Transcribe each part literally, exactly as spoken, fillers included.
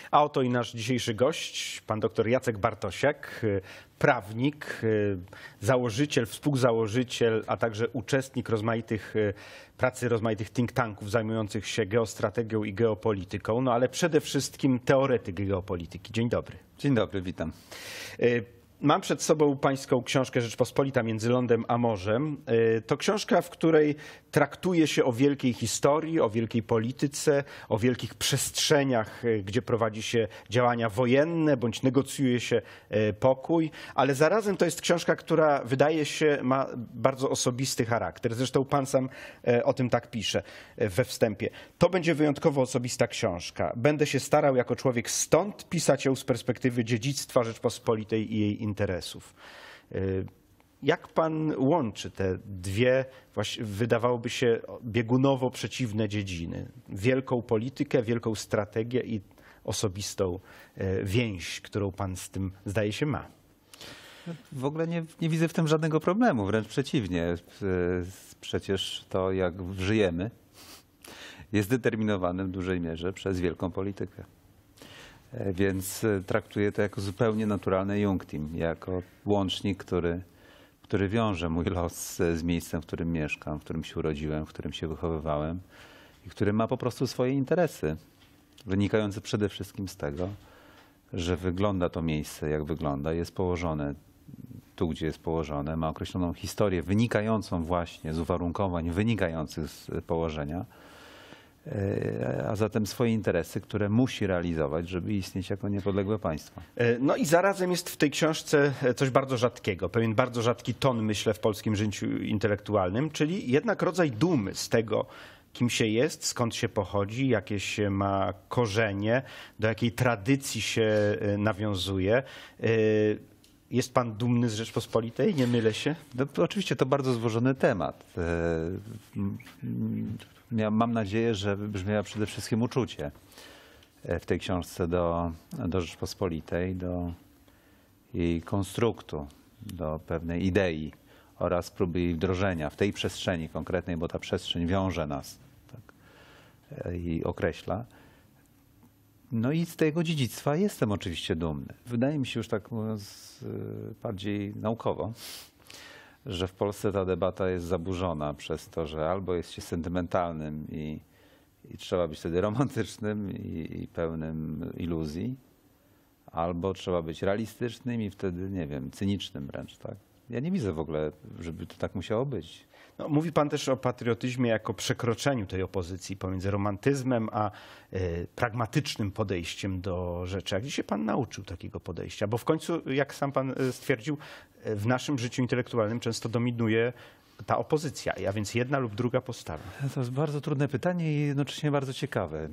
A oto i nasz dzisiejszy gość, pan dr Jacek Bartosiak, prawnik, założyciel, współzałożyciel, a także uczestnik rozmaitych pracy, rozmaitych think tanków zajmujących się geostrategią i geopolityką, no ale przede wszystkim teoretyk geopolityki. Dzień dobry. Dzień dobry, witam. Mam przed sobą pańską książkę Rzeczpospolita między lądem a morzem. To książka, w której traktuje się o wielkiej historii, o wielkiej polityce, o wielkich przestrzeniach, gdzie prowadzi się działania wojenne bądź negocjuje się pokój, ale zarazem to jest książka, która wydaje się ma bardzo osobisty charakter. Zresztą pan sam o tym tak pisze we wstępie. To będzie wyjątkowo osobista książka. Będę się starał jako człowiek stąd pisać ją z perspektywy dziedzictwa Rzeczpospolitej i jej interesów. Jak pan łączy te dwie, wydawałoby się, biegunowo przeciwne dziedziny? Wielką politykę, wielką strategię i osobistą więź, którą pan z tym, zdaje się, ma. W ogóle nie, nie widzę w tym żadnego problemu, wręcz przeciwnie. Przecież to, jak żyjemy, jest determinowane w dużej mierze przez wielką politykę. Więc traktuję to jako zupełnie naturalne iunctim, jako łącznik, który, który wiąże mój los z miejscem, w którym mieszkam, w którym się urodziłem, w którym się wychowywałem i który ma po prostu swoje interesy, wynikające przede wszystkim z tego, że wygląda to miejsce, jak wygląda, jest położone tu, gdzie jest położone, ma określoną historię wynikającą właśnie z uwarunkowań wynikających z położenia, a zatem swoje interesy, które musi realizować, żeby istnieć jako niepodległe państwo. No i zarazem jest w tej książce coś bardzo rzadkiego, pewien bardzo rzadki ton, myślę, w polskim życiu intelektualnym, czyli jednak rodzaj dumy z tego, kim się jest, skąd się pochodzi, jakie się ma korzenie, do jakiej tradycji się nawiązuje. Jest pan dumny z Rzeczpospolitej? Nie mylę się? No, to oczywiście to bardzo złożony temat. Mam nadzieję, że wybrzmiała przede wszystkim uczucie w tej książce do, do Rzeczpospolitej, do jej konstruktu, do pewnej idei oraz próby jej wdrożenia w tej przestrzeni konkretnej, bo ta przestrzeń wiąże nas, tak, i określa. No i z tego dziedzictwa jestem oczywiście dumny. Wydaje mi się, już tak mówiąc bardziej naukowo, że w Polsce ta debata jest zaburzona przez to, że albo jest się sentymentalnym i, i trzeba być wtedy romantycznym i, i pełnym iluzji, albo trzeba być realistycznym i wtedy, nie wiem, cynicznym wręcz, tak? Ja nie widzę w ogóle, żeby to tak musiało być. No, mówi pan też o patriotyzmie jako przekroczeniu tej opozycji pomiędzy romantyzmem a y, pragmatycznym podejściem do rzeczy. A gdzie się pan nauczył takiego podejścia? Bo w końcu, jak sam pan stwierdził, w naszym życiu intelektualnym często dominuje ta opozycja, a więc jedna lub druga postawa. To jest bardzo trudne pytanie i jednocześnie bardzo ciekawe.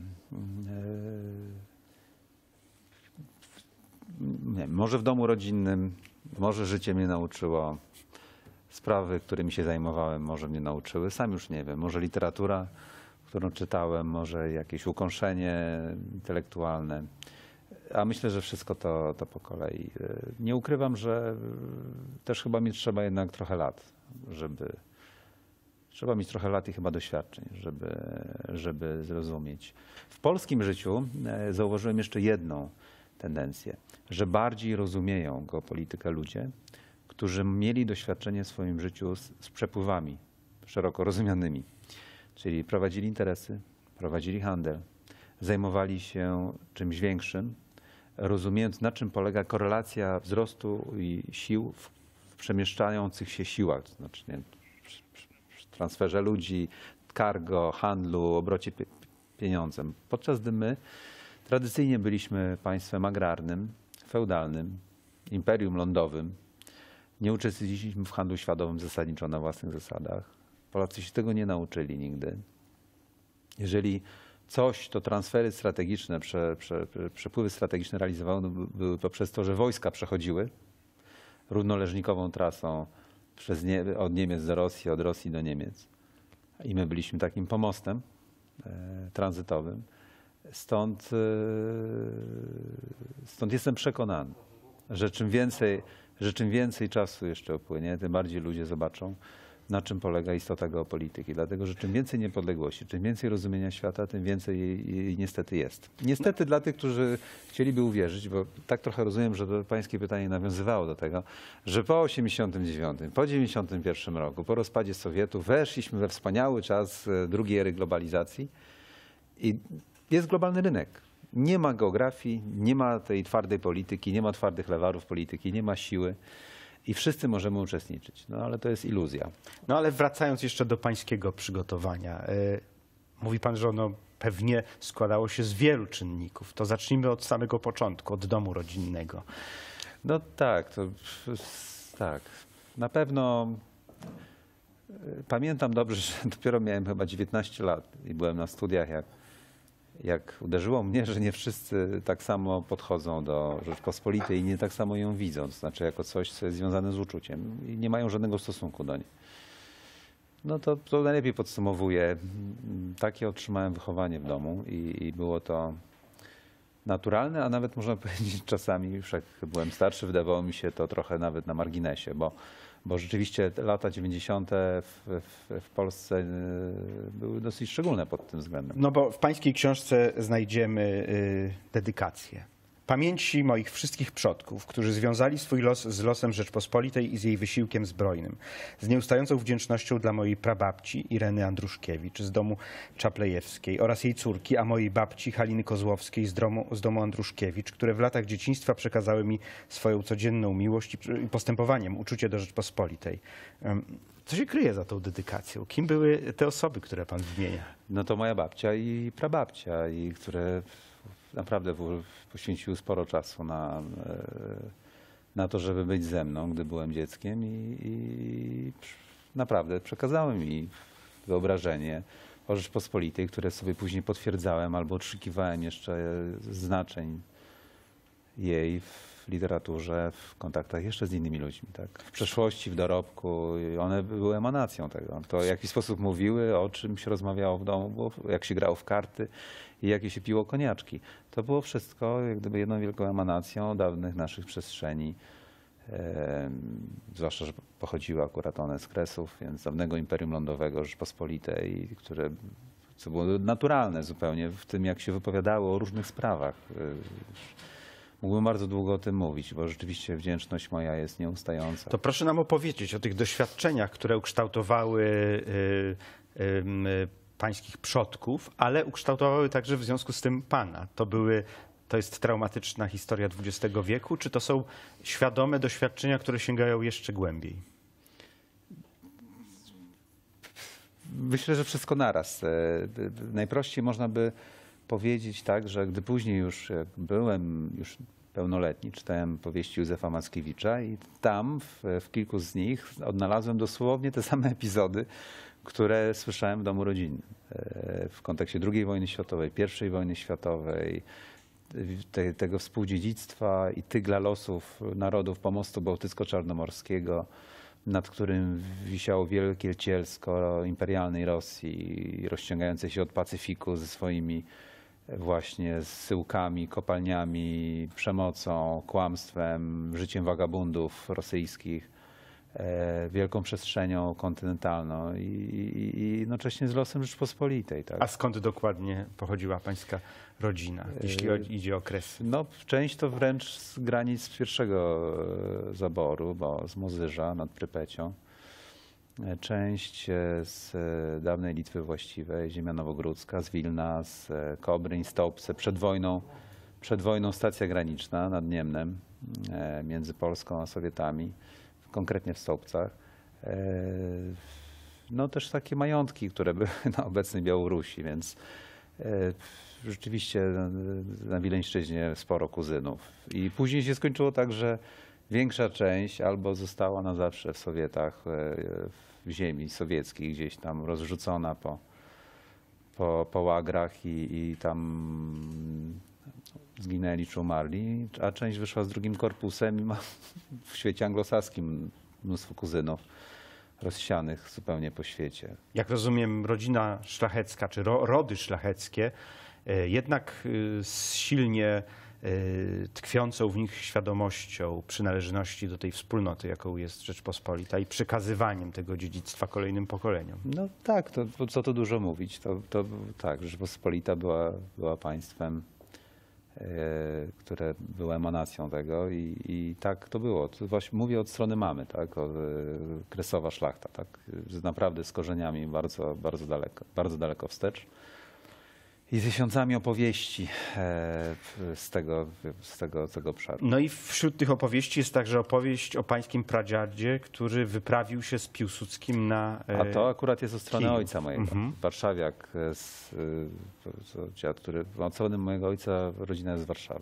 Nie, może w domu rodzinnym, może życie mnie nauczyło. Sprawy, którymi się zajmowałem, może mnie nauczyły. Sam już nie wiem. Może literatura, którą czytałem, może jakieś ukąszenie intelektualne. A myślę, że wszystko to, to po kolei. Nie ukrywam, że też chyba mieć trzeba jednak trochę lat, żeby... Trzeba mieć trochę lat i chyba doświadczeń, żeby, żeby zrozumieć. W polskim życiu zauważyłem jeszcze jedną tendencję, że bardziej rozumieją geopolitykę ludzie, którzy mieli doświadczenie w swoim życiu z, z przepływami szeroko rozumianymi. Czyli prowadzili interesy, prowadzili handel, zajmowali się czymś większym, rozumiejąc, na czym polega korelacja wzrostu i sił w, w przemieszczających się siłach, to znaczy nie, w transferze ludzi, cargo, handlu, obrocie pie, pieniądzem. Podczas gdy my tradycyjnie byliśmy państwem agrarnym, feudalnym, imperium lądowym, nie uczestniczyliśmy w handlu światowym zasadniczo na własnych zasadach. Polacy się tego nie nauczyli nigdy. Jeżeli coś, to transfery strategiczne, prze, prze, przepływy strategiczne realizowały, no, były poprzez to, że wojska przechodziły równoleżnikową trasą przez nie, od Niemiec do Rosji, od Rosji do Niemiec. I my byliśmy takim pomostem e, tranzytowym. Stąd, e, stąd jestem przekonany, że czym więcej że czym więcej czasu jeszcze upłynie, tym bardziej ludzie zobaczą, na czym polega istota geopolityki. Dlatego, że czym więcej niepodległości, czym więcej rozumienia świata, tym więcej jej, jej niestety jest. Niestety dla tych, którzy chcieliby uwierzyć, bo tak trochę rozumiem, że to pańskie pytanie nawiązywało do tego, że po osiemdziesiątym dziewiątym, po dziewięćdziesiątym pierwszym roku, po rozpadzie Sowietów weszliśmy we wspaniały czas drugiej ery globalizacji i jest globalny rynek. Nie ma geografii, nie ma tej twardej polityki, nie ma twardych lewarów polityki, nie ma siły. I wszyscy możemy uczestniczyć, no ale to jest iluzja. No ale wracając jeszcze do pańskiego przygotowania. y, Mówi pan, że ono pewnie składało się z wielu czynników. To zacznijmy od samego początku, od domu rodzinnego. No tak, to tak. Na pewno y, pamiętam dobrze, że dopiero miałem chyba dziewiętnaście lat i byłem na studiach, jak, jak uderzyło mnie, że nie wszyscy tak samo podchodzą do Rzeczpospolitej i nie tak samo ją widzą, to znaczy jako coś, co jest związane z uczuciem i nie mają żadnego stosunku do niej. No to, to najlepiej podsumowuje. Takie otrzymałem wychowanie w domu i, i było to naturalne, a nawet można powiedzieć czasami, już jak byłem starszy, wydawało mi się to trochę nawet na marginesie, bo, bo rzeczywiście te lata dziewięćdziesiąte w, w, w Polsce y, były dosyć szczególne pod tym względem. No bo w pańskiej książce znajdziemy y, dedykację. Pamięci moich wszystkich przodków, którzy związali swój los z losem Rzeczpospolitej i z jej wysiłkiem zbrojnym. Z nieustającą wdzięcznością dla mojej prababci Ireny Andruszkiewicz z domu Czaplejewskiej oraz jej córki, a mojej babci Haliny Kozłowskiej z domu, z domu Andruszkiewicz, które w latach dzieciństwa przekazały mi swoją codzienną miłość i i postępowaniem uczucie do Rzeczpospolitej. Ym, Co się kryje za tą dedykacją? Kim były te osoby, które pan wymienia? No to moja babcia i prababcia, i które naprawdę w- poświęciły sporo czasu na, e, na to, żeby być ze mną, gdy byłem dzieckiem i, i naprawdę przekazały mi wyobrażenie o Rzeczpospolitej, które sobie później potwierdzałem albo odszukiwałem jeszcze znaczeń jej w literaturze, w kontaktach jeszcze z innymi ludźmi. Tak? W przeszłości, w dorobku. I one były emanacją tego. To w jaki sposób mówiły, o czym się rozmawiało w domu, było, jak się grało w karty i jakie się piło koniaczki. To było wszystko jak gdyby jedną wielką emanacją dawnych naszych przestrzeni. E, zwłaszcza, że pochodziły akurat one z Kresów, więc dawnego Imperium Lądowego Rzeczpospolitej, które, co było naturalne zupełnie w tym, jak się wypowiadało o różnych sprawach. E, Mógłbym bardzo długo o tym mówić, bo rzeczywiście wdzięczność moja jest nieustająca. To proszę nam opowiedzieć o tych doświadczeniach, które ukształtowały y, y, y, pańskich przodków, ale ukształtowały także w związku z tym pana. To były, to jest traumatyczna historia dwudziestego wieku, czy to są świadome doświadczenia, które sięgają jeszcze głębiej? Myślę, że wszystko naraz. E, d- d- Najprościej można by powiedzieć tak, że gdy później już jak byłem już pełnoletni, czytałem powieści Józefa Mackiewicza i tam w, w kilku z nich odnalazłem dosłownie te same epizody, które słyszałem w domu rodzinnym. E, W kontekście drugiej wojny światowej, pierwszej wojny światowej, te, tego współdziedzictwa i tygla losów narodów pomostu bałtycko-czarnomorskiego, nad którym wisiało wielkie cielsko imperialnej Rosji, rozciągające się od Pacyfiku ze swoimi właśnie zsyłkami, kopalniami, przemocą, kłamstwem, życiem wagabundów rosyjskich, e, wielką przestrzenią kontynentalną i, i, i jednocześnie z losem Rzeczpospolitej. Tak? A skąd dokładnie pochodziła pańska rodzina, jeśli o- idzie o Kresy? No, część to wręcz z granic pierwszego e, zaboru, bo z Mozyża nad Prypecią. E, Część e, z e, dawnej Litwy właściwej, ziemia nowogródzka, z Wilna, z e, Kobryń, Stołpce. Przed wojną, przed wojną stacja graniczna nad Niemnem e, między Polską a Sowietami, konkretnie w Stołpcach. E, No też takie majątki, które były na obecnej Białorusi, więc e, rzeczywiście na, na Wileńszczyźnie sporo kuzynów. I później się skończyło tak, że większa część albo została na zawsze w Sowietach, e, w ziemi sowieckiej, gdzieś tam rozrzucona po, po, po łagrach i, i tam zginęli czy umarli, a część wyszła z drugim korpusem i ma w świecie anglosaskim mnóstwo kuzynów rozsianych zupełnie po świecie. Jak rozumiem, rodzina szlachecka, czy ro, rody szlacheckie, e, jednak e, silnie y, tkwiącą w nich świadomością przynależności do tej wspólnoty, jaką jest Rzeczpospolita i przekazywaniem tego dziedzictwa kolejnym pokoleniom. No tak, to, to co tu dużo mówić. To, to tak, Rzeczpospolita była, była państwem, e, które było emanacją tego i, i tak to było. To właśnie mówię od strony mamy, tak, o, e, kresowa szlachta, tak, z, naprawdę z korzeniami bardzo, bardzo daleko, bardzo daleko wstecz. I z tysiącami opowieści e, z tego, z tego, tego obszaru. No i wśród tych opowieści jest także opowieść o pańskim pradziadzie, który wyprawił się z Piłsudskim na e, A to akurat jest ze strony Kijów. ojca mojego. Mhm. Warszawiak, z, to, to dziad, który, co mojego ojca, rodzina jest z Warszawy.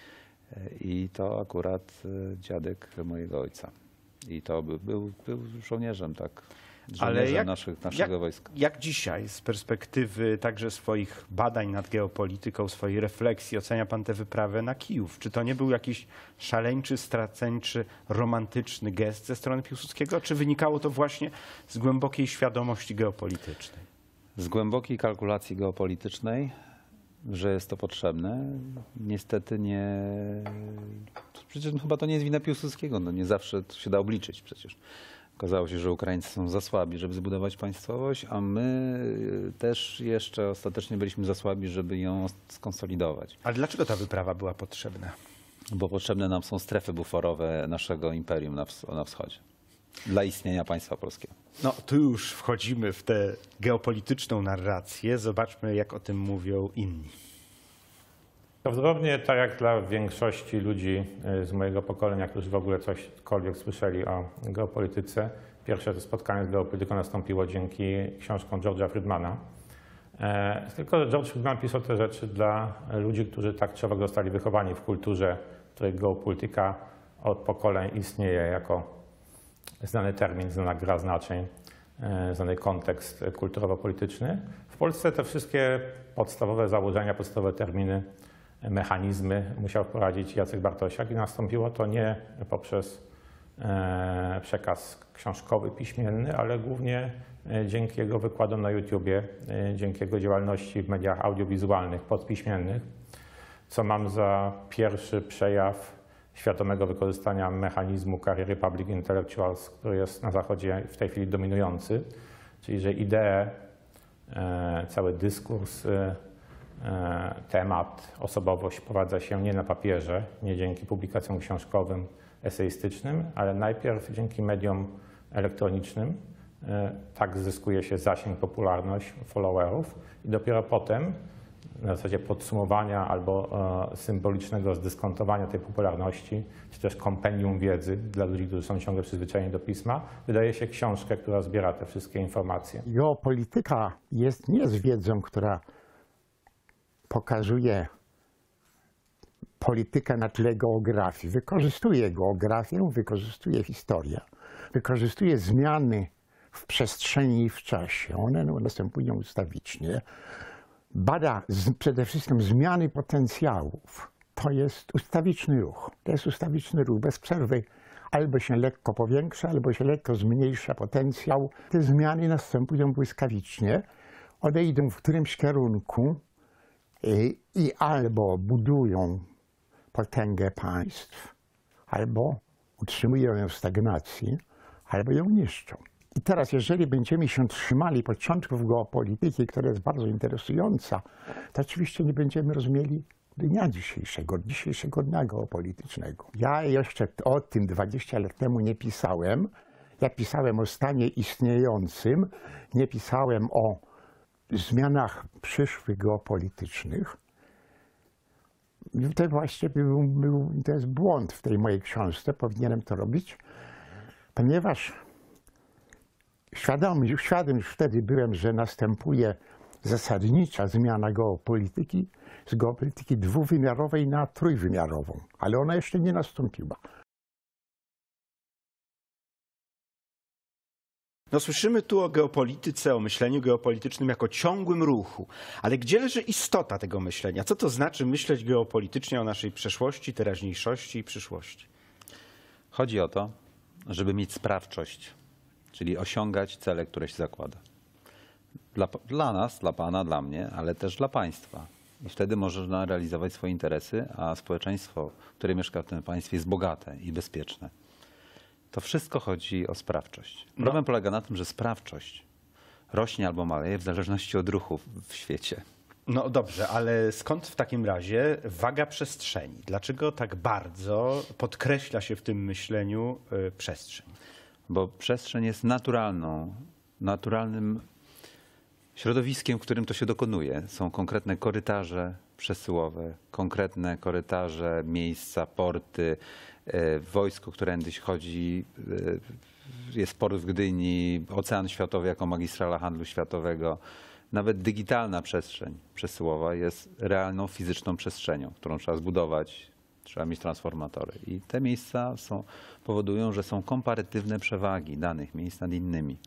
I to akurat dziadek mojego ojca. I to był, był, był żołnierzem, tak. Żołnierzem Ale jak, naszych, naszego jak, wojska. jak dzisiaj z perspektywy także swoich badań nad geopolityką, swojej refleksji ocenia pan tę wyprawę na Kijów? Czy to nie był jakiś szaleńczy, straceńczy, romantyczny gest ze strony Piłsudskiego, czy wynikało to właśnie z głębokiej świadomości geopolitycznej? Z głębokiej kalkulacji geopolitycznej, że jest to potrzebne. Niestety nie... Przecież chyba to nie jest wina Piłsudskiego. No nie zawsze to się da obliczyć przecież. Okazało się, że Ukraińcy są za słabi, żeby zbudować państwowość, a my też jeszcze ostatecznie byliśmy za słabi, żeby ją skonsolidować. Ale dlaczego ta wyprawa była potrzebna? Bo potrzebne nam są strefy buforowe naszego imperium na, ws na wschodzie. Dla istnienia państwa polskiego. No, tu już wchodzimy w tę geopolityczną narrację. Zobaczmy, jak o tym mówią inni. Prawdopodobnie tak jak dla większości ludzi z mojego pokolenia, którzy w ogóle cośkolwiek słyszeli o geopolityce, pierwsze to spotkanie z geopolityką nastąpiło dzięki książkom George'a Friedmana. E, tylko, że George Friedman pisał te rzeczy dla ludzi, którzy tak czy owak zostali wychowani w kulturze, w której geopolityka od pokoleń istnieje jako znany termin, znana gra znaczeń, e, znany kontekst kulturowo-polityczny. W Polsce te wszystkie podstawowe założenia, podstawowe terminy, mechanizmy musiał wprowadzić Jacek Bartosiak i nastąpiło to nie poprzez e, przekaz książkowy, piśmienny, ale głównie e, dzięki jego wykładom na YouTubie, e, dzięki jego działalności w mediach audiowizualnych, podpiśmiennych, co mam za pierwszy przejaw świadomego wykorzystania mechanizmu kariery public intellectuals, który jest na Zachodzie w tej chwili dominujący, czyli że idee, e, cały dyskurs, e, temat, osobowość prowadza się nie na papierze, nie dzięki publikacjom książkowym, eseistycznym, ale najpierw dzięki mediom elektronicznym. Tak zyskuje się zasięg, popularność followerów i dopiero potem, na zasadzie podsumowania albo symbolicznego zdyskontowania tej popularności, czy też kompendium wiedzy dla ludzi, którzy są ciągle przyzwyczajeni do pisma, wydaje się książkę, która zbiera te wszystkie informacje. Geopolityka jest nie z wiedzą, która pokazuje politykę na tle geografii. Wykorzystuje geografię, wykorzystuje historię, wykorzystuje zmiany w przestrzeni i w czasie. One następują ustawicznie. Bada z, przede wszystkim zmiany potencjałów. To jest ustawiczny ruch. To jest ustawiczny ruch. Bez przerwy albo się lekko powiększa, albo się lekko zmniejsza potencjał. Te zmiany następują błyskawicznie. One idą w którymś kierunku. I, I albo budują potęgę państw, albo utrzymują ją w stagnacji, albo ją niszczą. I teraz, jeżeli będziemy się trzymali początków geopolityki, która jest bardzo interesująca, to oczywiście nie będziemy rozumieli dnia dzisiejszego, dzisiejszego dnia geopolitycznego. Ja jeszcze o tym dwadzieścia lat temu nie pisałem. Ja pisałem o stanie istniejącym, nie pisałem o zmianach przyszłych geopolitycznych. I to właśnie był, był, to jest błąd w tej mojej książce, powinienem to robić, ponieważ świadom, świadom już wtedy byłem, że następuje zasadnicza zmiana geopolityki z geopolityki dwuwymiarowej na trójwymiarową, ale ona jeszcze nie nastąpiła. No, słyszymy tu o geopolityce, o myśleniu geopolitycznym jako ciągłym ruchu. Ale gdzie leży istota tego myślenia? Co to znaczy myśleć geopolitycznie o naszej przeszłości, teraźniejszości i przyszłości? Chodzi o to, żeby mieć sprawczość, czyli osiągać cele, które się zakłada. Dla, dla nas, dla pana, dla mnie, ale też dla państwa. I wtedy można realizować swoje interesy, a społeczeństwo, które mieszka w tym państwie, jest bogate i bezpieczne. To wszystko chodzi o sprawczość. Problem no. polega na tym, że sprawczość rośnie albo maleje w zależności od ruchu w świecie. No dobrze, ale skąd w takim razie waga przestrzeni? Dlaczego tak bardzo podkreśla się w tym myśleniu y, przestrzeń? Bo przestrzeń jest naturalną, naturalnym środowiskiem, w którym to się dokonuje. Są konkretne korytarze przesyłowe, konkretne korytarze, miejsca, porty, y, wojsko, którędyś chodzi, y, jest port w Gdyni, Ocean Światowy jako magistrala handlu światowego. Nawet digitalna przestrzeń przesyłowa jest realną, fizyczną przestrzenią, którą trzeba zbudować, trzeba mieć transformatory. I te miejsca są, powodują, że są komparatywne przewagi danych miejsc nad innymi.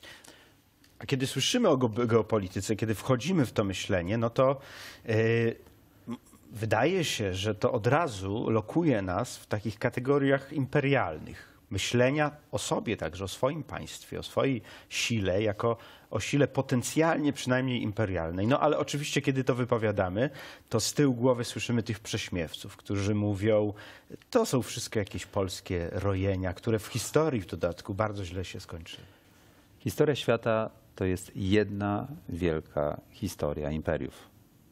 A kiedy słyszymy o geopolityce, kiedy wchodzimy w to myślenie, no to yy, wydaje się, że to od razu lokuje nas w takich kategoriach imperialnych. Myślenia o sobie, także o swoim państwie, o swojej sile, jako o sile potencjalnie przynajmniej imperialnej. No ale oczywiście, kiedy to wypowiadamy, to z tyłu głowy słyszymy tych prześmiewców, którzy mówią, to są wszystko jakieś polskie rojenia, które w historii w dodatku bardzo źle się skończyły. Historia świata to jest jedna wielka historia imperiów.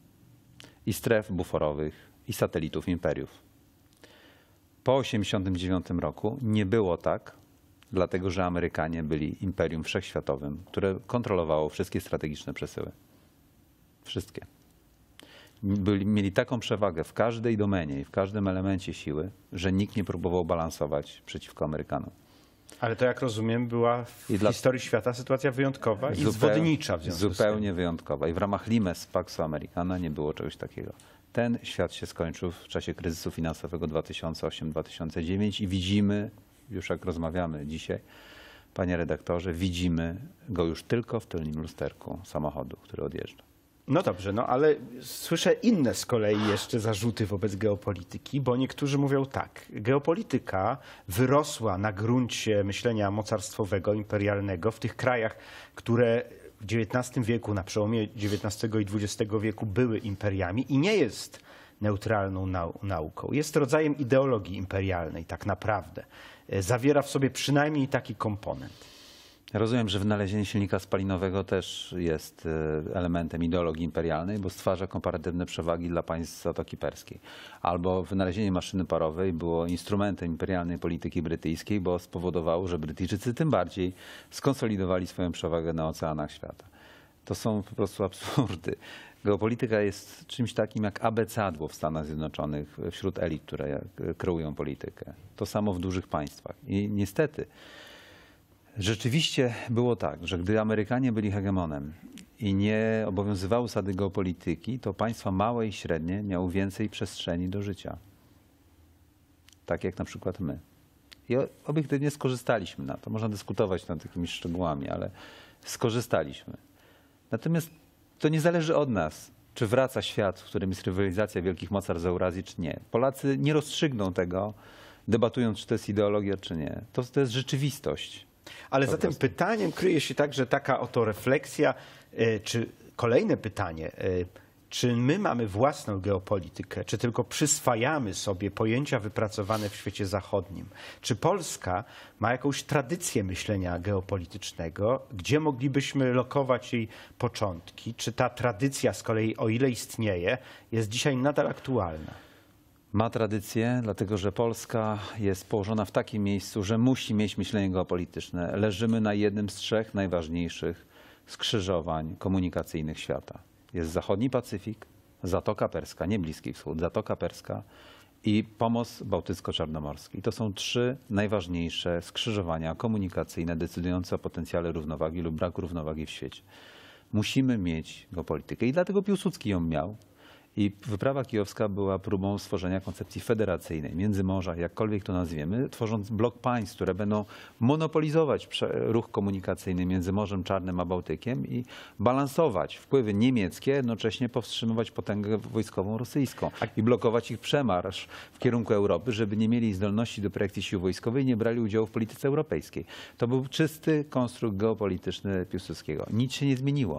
I stref buforowych, i satelitów imperiów. Po tysiąc dziewięćset osiemdziesiątym dziewiątym roku nie było tak, dlatego że Amerykanie byli imperium wszechświatowym, które kontrolowało wszystkie strategiczne przesyły. Wszystkie. Byli, mieli taką przewagę w każdej domenie i w każdym elemencie siły, że nikt nie próbował balansować przeciwko Amerykanom. Ale to, jak rozumiem, była w I dla... historii świata sytuacja wyjątkowa i Zupeł... zwodnicza w związku z tym. Zupełnie wyjątkowa. I w ramach Limes Paxu Americana nie było czegoś takiego. Ten świat się skończył w czasie kryzysu finansowego dwa tysiące osiem dwa tysiące dziewięć i widzimy, już jak rozmawiamy dzisiaj, panie redaktorze, widzimy go już tylko w tylnym lusterku samochodu, który odjeżdża. No dobrze, no ale słyszę inne z kolei jeszcze zarzuty wobec geopolityki, bo niektórzy mówią tak, geopolityka wyrosła na gruncie myślenia mocarstwowego, imperialnego w tych krajach, które w dziewiętnastym wieku, na przełomie dziewiętnastego i dwudziestego wieku były imperiami i nie jest neutralną nau nauką. Jest rodzajem ideologii imperialnej tak naprawdę. Zawiera w sobie przynajmniej taki komponent. Rozumiem, że wynalezienie silnika spalinowego też jest elementem ideologii imperialnej, bo stwarza komparatywne przewagi dla państw Zatoki Perskiej. Albo wynalezienie maszyny parowej było instrumentem imperialnej polityki brytyjskiej, bo spowodowało, że Brytyjczycy tym bardziej skonsolidowali swoją przewagę na oceanach świata. To są po prostu absurdy. Geopolityka jest czymś takim jak abecadło w Stanach Zjednoczonych wśród elit, które kreują politykę. To samo w dużych państwach. I niestety rzeczywiście było tak, że gdy Amerykanie byli hegemonem i nie obowiązywały zasady geopolityki, to państwa małe i średnie miały więcej przestrzeni do życia. Tak jak na przykład my. I obiektywnie skorzystaliśmy na to. Można dyskutować nad takimi szczegółami, ale skorzystaliśmy. Natomiast to nie zależy od nas, czy wraca świat, w którym jest rywalizacja wielkich mocarstw z Eurazji, czy nie. Polacy nie rozstrzygną tego, debatując, czy to jest ideologia, czy nie. To, to jest rzeczywistość. Ale za tym pytaniem kryje się także taka oto refleksja, czy kolejne pytanie, czy my mamy własną geopolitykę, czy tylko przyswajamy sobie pojęcia wypracowane w świecie zachodnim? Czy Polska ma jakąś tradycję myślenia geopolitycznego, gdzie moglibyśmy lokować jej początki? Czy ta tradycja z kolei, o ile istnieje, jest dzisiaj nadal aktualna? Ma tradycję, dlatego że Polska jest położona w takim miejscu, że musi mieć myślenie geopolityczne. Leżymy na jednym z trzech najważniejszych skrzyżowań komunikacyjnych świata. Jest zachodni Pacyfik, Zatoka Perska, nie Bliski Wschód, Zatoka Perska i pomost bałtycko-czarnomorski. I to są trzy najważniejsze skrzyżowania komunikacyjne decydujące o potencjale równowagi lub braku równowagi w świecie. Musimy mieć geopolitykę i dlatego Piłsudski ją miał. I wyprawa kijowska była próbą stworzenia koncepcji federacyjnej, Międzymorza, jakkolwiek to nazwiemy, tworząc blok państw, które będą monopolizować ruch komunikacyjny między Morzem Czarnym a Bałtykiem i balansować wpływy niemieckie, jednocześnie powstrzymywać potęgę wojskową rosyjską i blokować ich przemarsz w kierunku Europy, żeby nie mieli zdolności do projekcji sił wojskowych i nie brali udziału w polityce europejskiej. To był czysty konstrukt geopolityczny Piłsudskiego. Nic się nie zmieniło.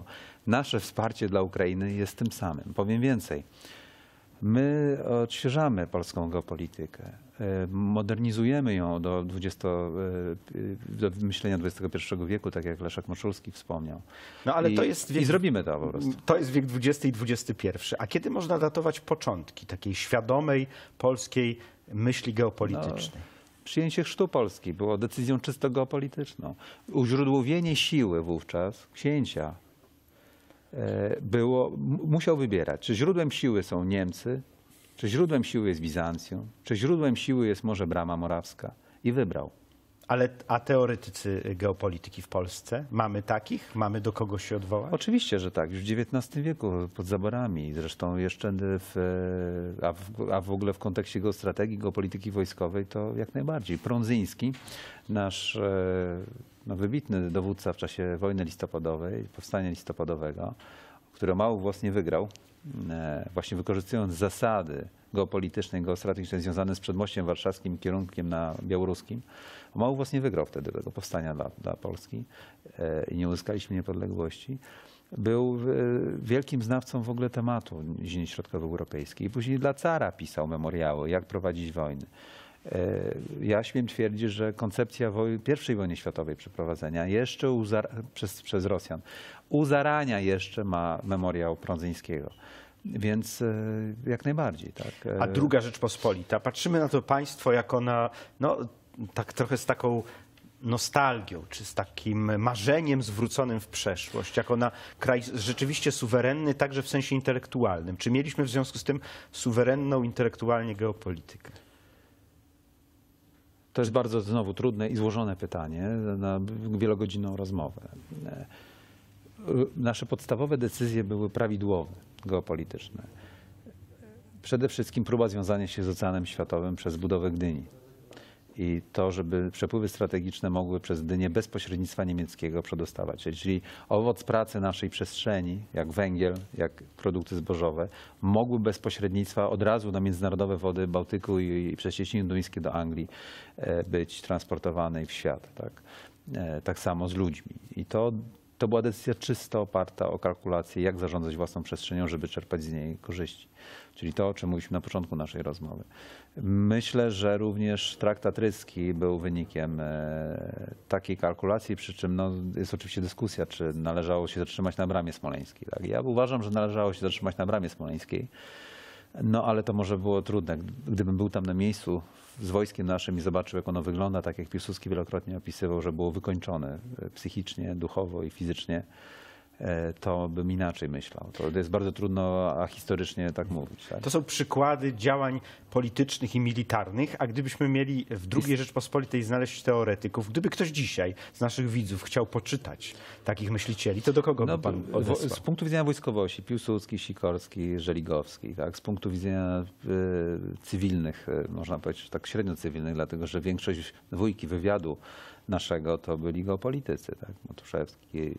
nasze wsparcie dla Ukrainy jest tym samym. Powiem więcej. My odświeżamy polską geopolitykę, modernizujemy ją do, dwudziestego, do myślenia dwudziestego pierwszego wieku, tak jak Leszek Moszulski wspomniał. No ale I, to jest wiek, I zrobimy to po prostu. To jest wiek dwudziesty i dwudziesty pierwszy. A kiedy można datować początki takiej świadomej polskiej myśli geopolitycznej? No, przyjęcie chrztu Polski było decyzją czysto geopolityczną. Uźródłowienie siły wówczas księcia było, musiał wybierać, czy źródłem siły są Niemcy, czy źródłem siły jest Bizancjum, czy źródłem siły jest może Brama Morawska. I wybrał. Ale a teoretycy geopolityki w Polsce? Mamy takich? Mamy do kogo się odwołać? Oczywiście, że tak. Już w dziewiętnastym wieku pod zaborami. Zresztą jeszcze w, a, w, a w ogóle w kontekście geostrategii, geopolityki wojskowej to jak najbardziej. Prądzyński, nasz no, wybitny dowódca w czasie wojny listopadowej, powstania listopadowego, który mało własnie wygrał, właśnie wykorzystując zasady geopolitycznej, geostrategicznej związane z przedmościem warszawskim, kierunkiem na białoruskim. Mało własnie wygrał wtedy tego powstania dla, dla Polski i nie uzyskaliśmy niepodległości. Był wielkim znawcą w ogóle tematu niziny środkowoeuropejskiej. Później dla cara pisał memoriały, jak prowadzić wojny. Ja śmiem twierdzić, że koncepcja woj- pierwszej wojny światowej przeprowadzenia jeszcze uzar- przez, przez Rosjan, u zarania jeszcze ma memoriał Prądzyńskiego. Więc jak najbardziej. Tak. A druga Rzeczpospolita. Patrzymy na to państwo jako na, no tak trochę z taką nostalgią, czy z takim marzeniem zwróconym w przeszłość, jako na kraj rzeczywiście suwerenny, także w sensie intelektualnym. Czy mieliśmy w związku z tym suwerenną intelektualnie geopolitykę? To jest bardzo znowu trudne i złożone pytanie na wielogodzinną rozmowę. Nasze podstawowe decyzje były prawidłowe, geopolityczne. Przede wszystkim próba związania się z Oceanem Światowym przez budowę Gdyni. I to, żeby przepływy strategiczne mogły przez Gdynię bez pośrednictwa niemieckiego przedostawać się. Czyli owoc pracy naszej przestrzeni, jak węgiel, jak produkty zbożowe, mogły bez pośrednictwa od razu na międzynarodowe wody Bałtyku i przez Cieśniny Duńskie do Anglii być transportowane w świat. Tak, tak samo z ludźmi. I to, to była decyzja czysto oparta o kalkulację, jak zarządzać własną przestrzenią, żeby czerpać z niej korzyści. Czyli to, o czym mówiliśmy na początku naszej rozmowy. Myślę, że również traktat ryski był wynikiem e, takiej kalkulacji, przy czym no, jest oczywiście dyskusja, czy należało się zatrzymać na Bramie Smoleńskiej. Tak? Ja uważam, że należało się zatrzymać na Bramie Smoleńskiej, no ale to może było trudne. Gdybym był tam na miejscu z wojskiem naszym i zobaczył, jak ono wygląda, tak jak Piłsudski wielokrotnie opisywał, że było wykończone psychicznie, duchowo i fizycznie, to bym inaczej myślał. To jest bardzo trudno, a historycznie tak mówić. Tak? To są przykłady działań politycznych i militarnych, a gdybyśmy mieli w drugiej Rzeczpospolitej znaleźć teoretyków, gdyby ktoś dzisiaj z naszych widzów chciał poczytać takich myślicieli, to do kogo no, by pan w, odesłał? z punktu widzenia wojskowości, Piłsudski, Sikorski, Żeligowski, tak? Z punktu widzenia y, cywilnych, y, można powiedzieć, tak średnio cywilnych, dlatego że większość dwójki wywiadu naszego to byli geopolitycy, tak? Matuszewski, e,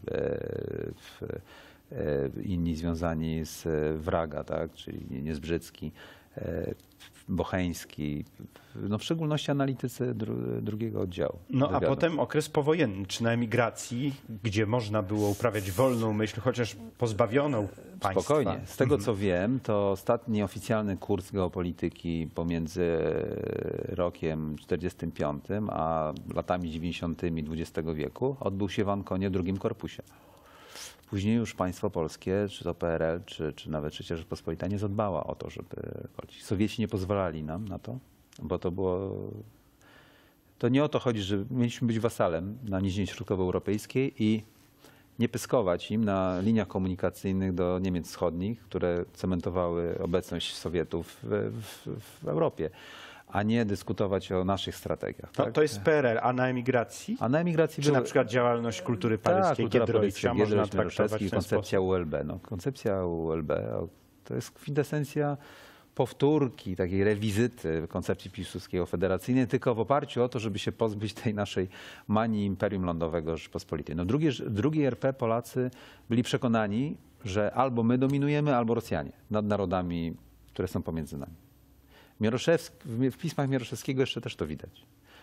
e, inni związani z Wraga, tak? Czyli Niezbrzycki, e, Bocheński, no w szczególności analitycy dru, drugiego oddziału. No wywiadu. a potem okres powojenny, czy na emigracji, gdzie można było uprawiać wolną myśl, chociaż pozbawioną państwa. Spokojnie. Z tego co wiem, to ostatni oficjalny kurs geopolityki pomiędzy rokiem czterdziestym piątym a latami dziewięćdziesiątymi dwudziestego wieku odbył się w Anconie w drugim korpusie. Później już państwo polskie, czy to P R L, czy, czy nawet Trzecia Rzeczpospolita nie zadbała o to, żeby chodzić. Sowieci nie pozwalali nam na to, bo to było... To nie o to chodzi, że mieliśmy być wasalem na nizinie środkowoeuropejskiej i nie pyskować im na liniach komunikacyjnych do Niemiec wschodnich, które cementowały obecność Sowietów w, w, w Europie, a nie dyskutować o naszych strategiach. No, Tak? to jest P R L, a na emigracji? A na emigracji Czy były... na przykład działalność kultury Tak, paryskiej, kultura Giedroycia paryska, można Giedroyć, traktować Mieroszewski, w ten koncepcja sposób? U L B. No, koncepcja U L B to jest kwintesencja powtórki, takiej rewizyty koncepcji piłsudskiego federacyjnej, tylko w oparciu o to, żeby się pozbyć tej naszej manii Imperium Lądowego Rzeczpospolitej. No, drugie, drugiej R P Polacy byli przekonani, że albo my dominujemy, albo Rosjanie nad narodami, które są pomiędzy nami. Mieroszewski, w pismach Mieroszewskiego jeszcze też to widać.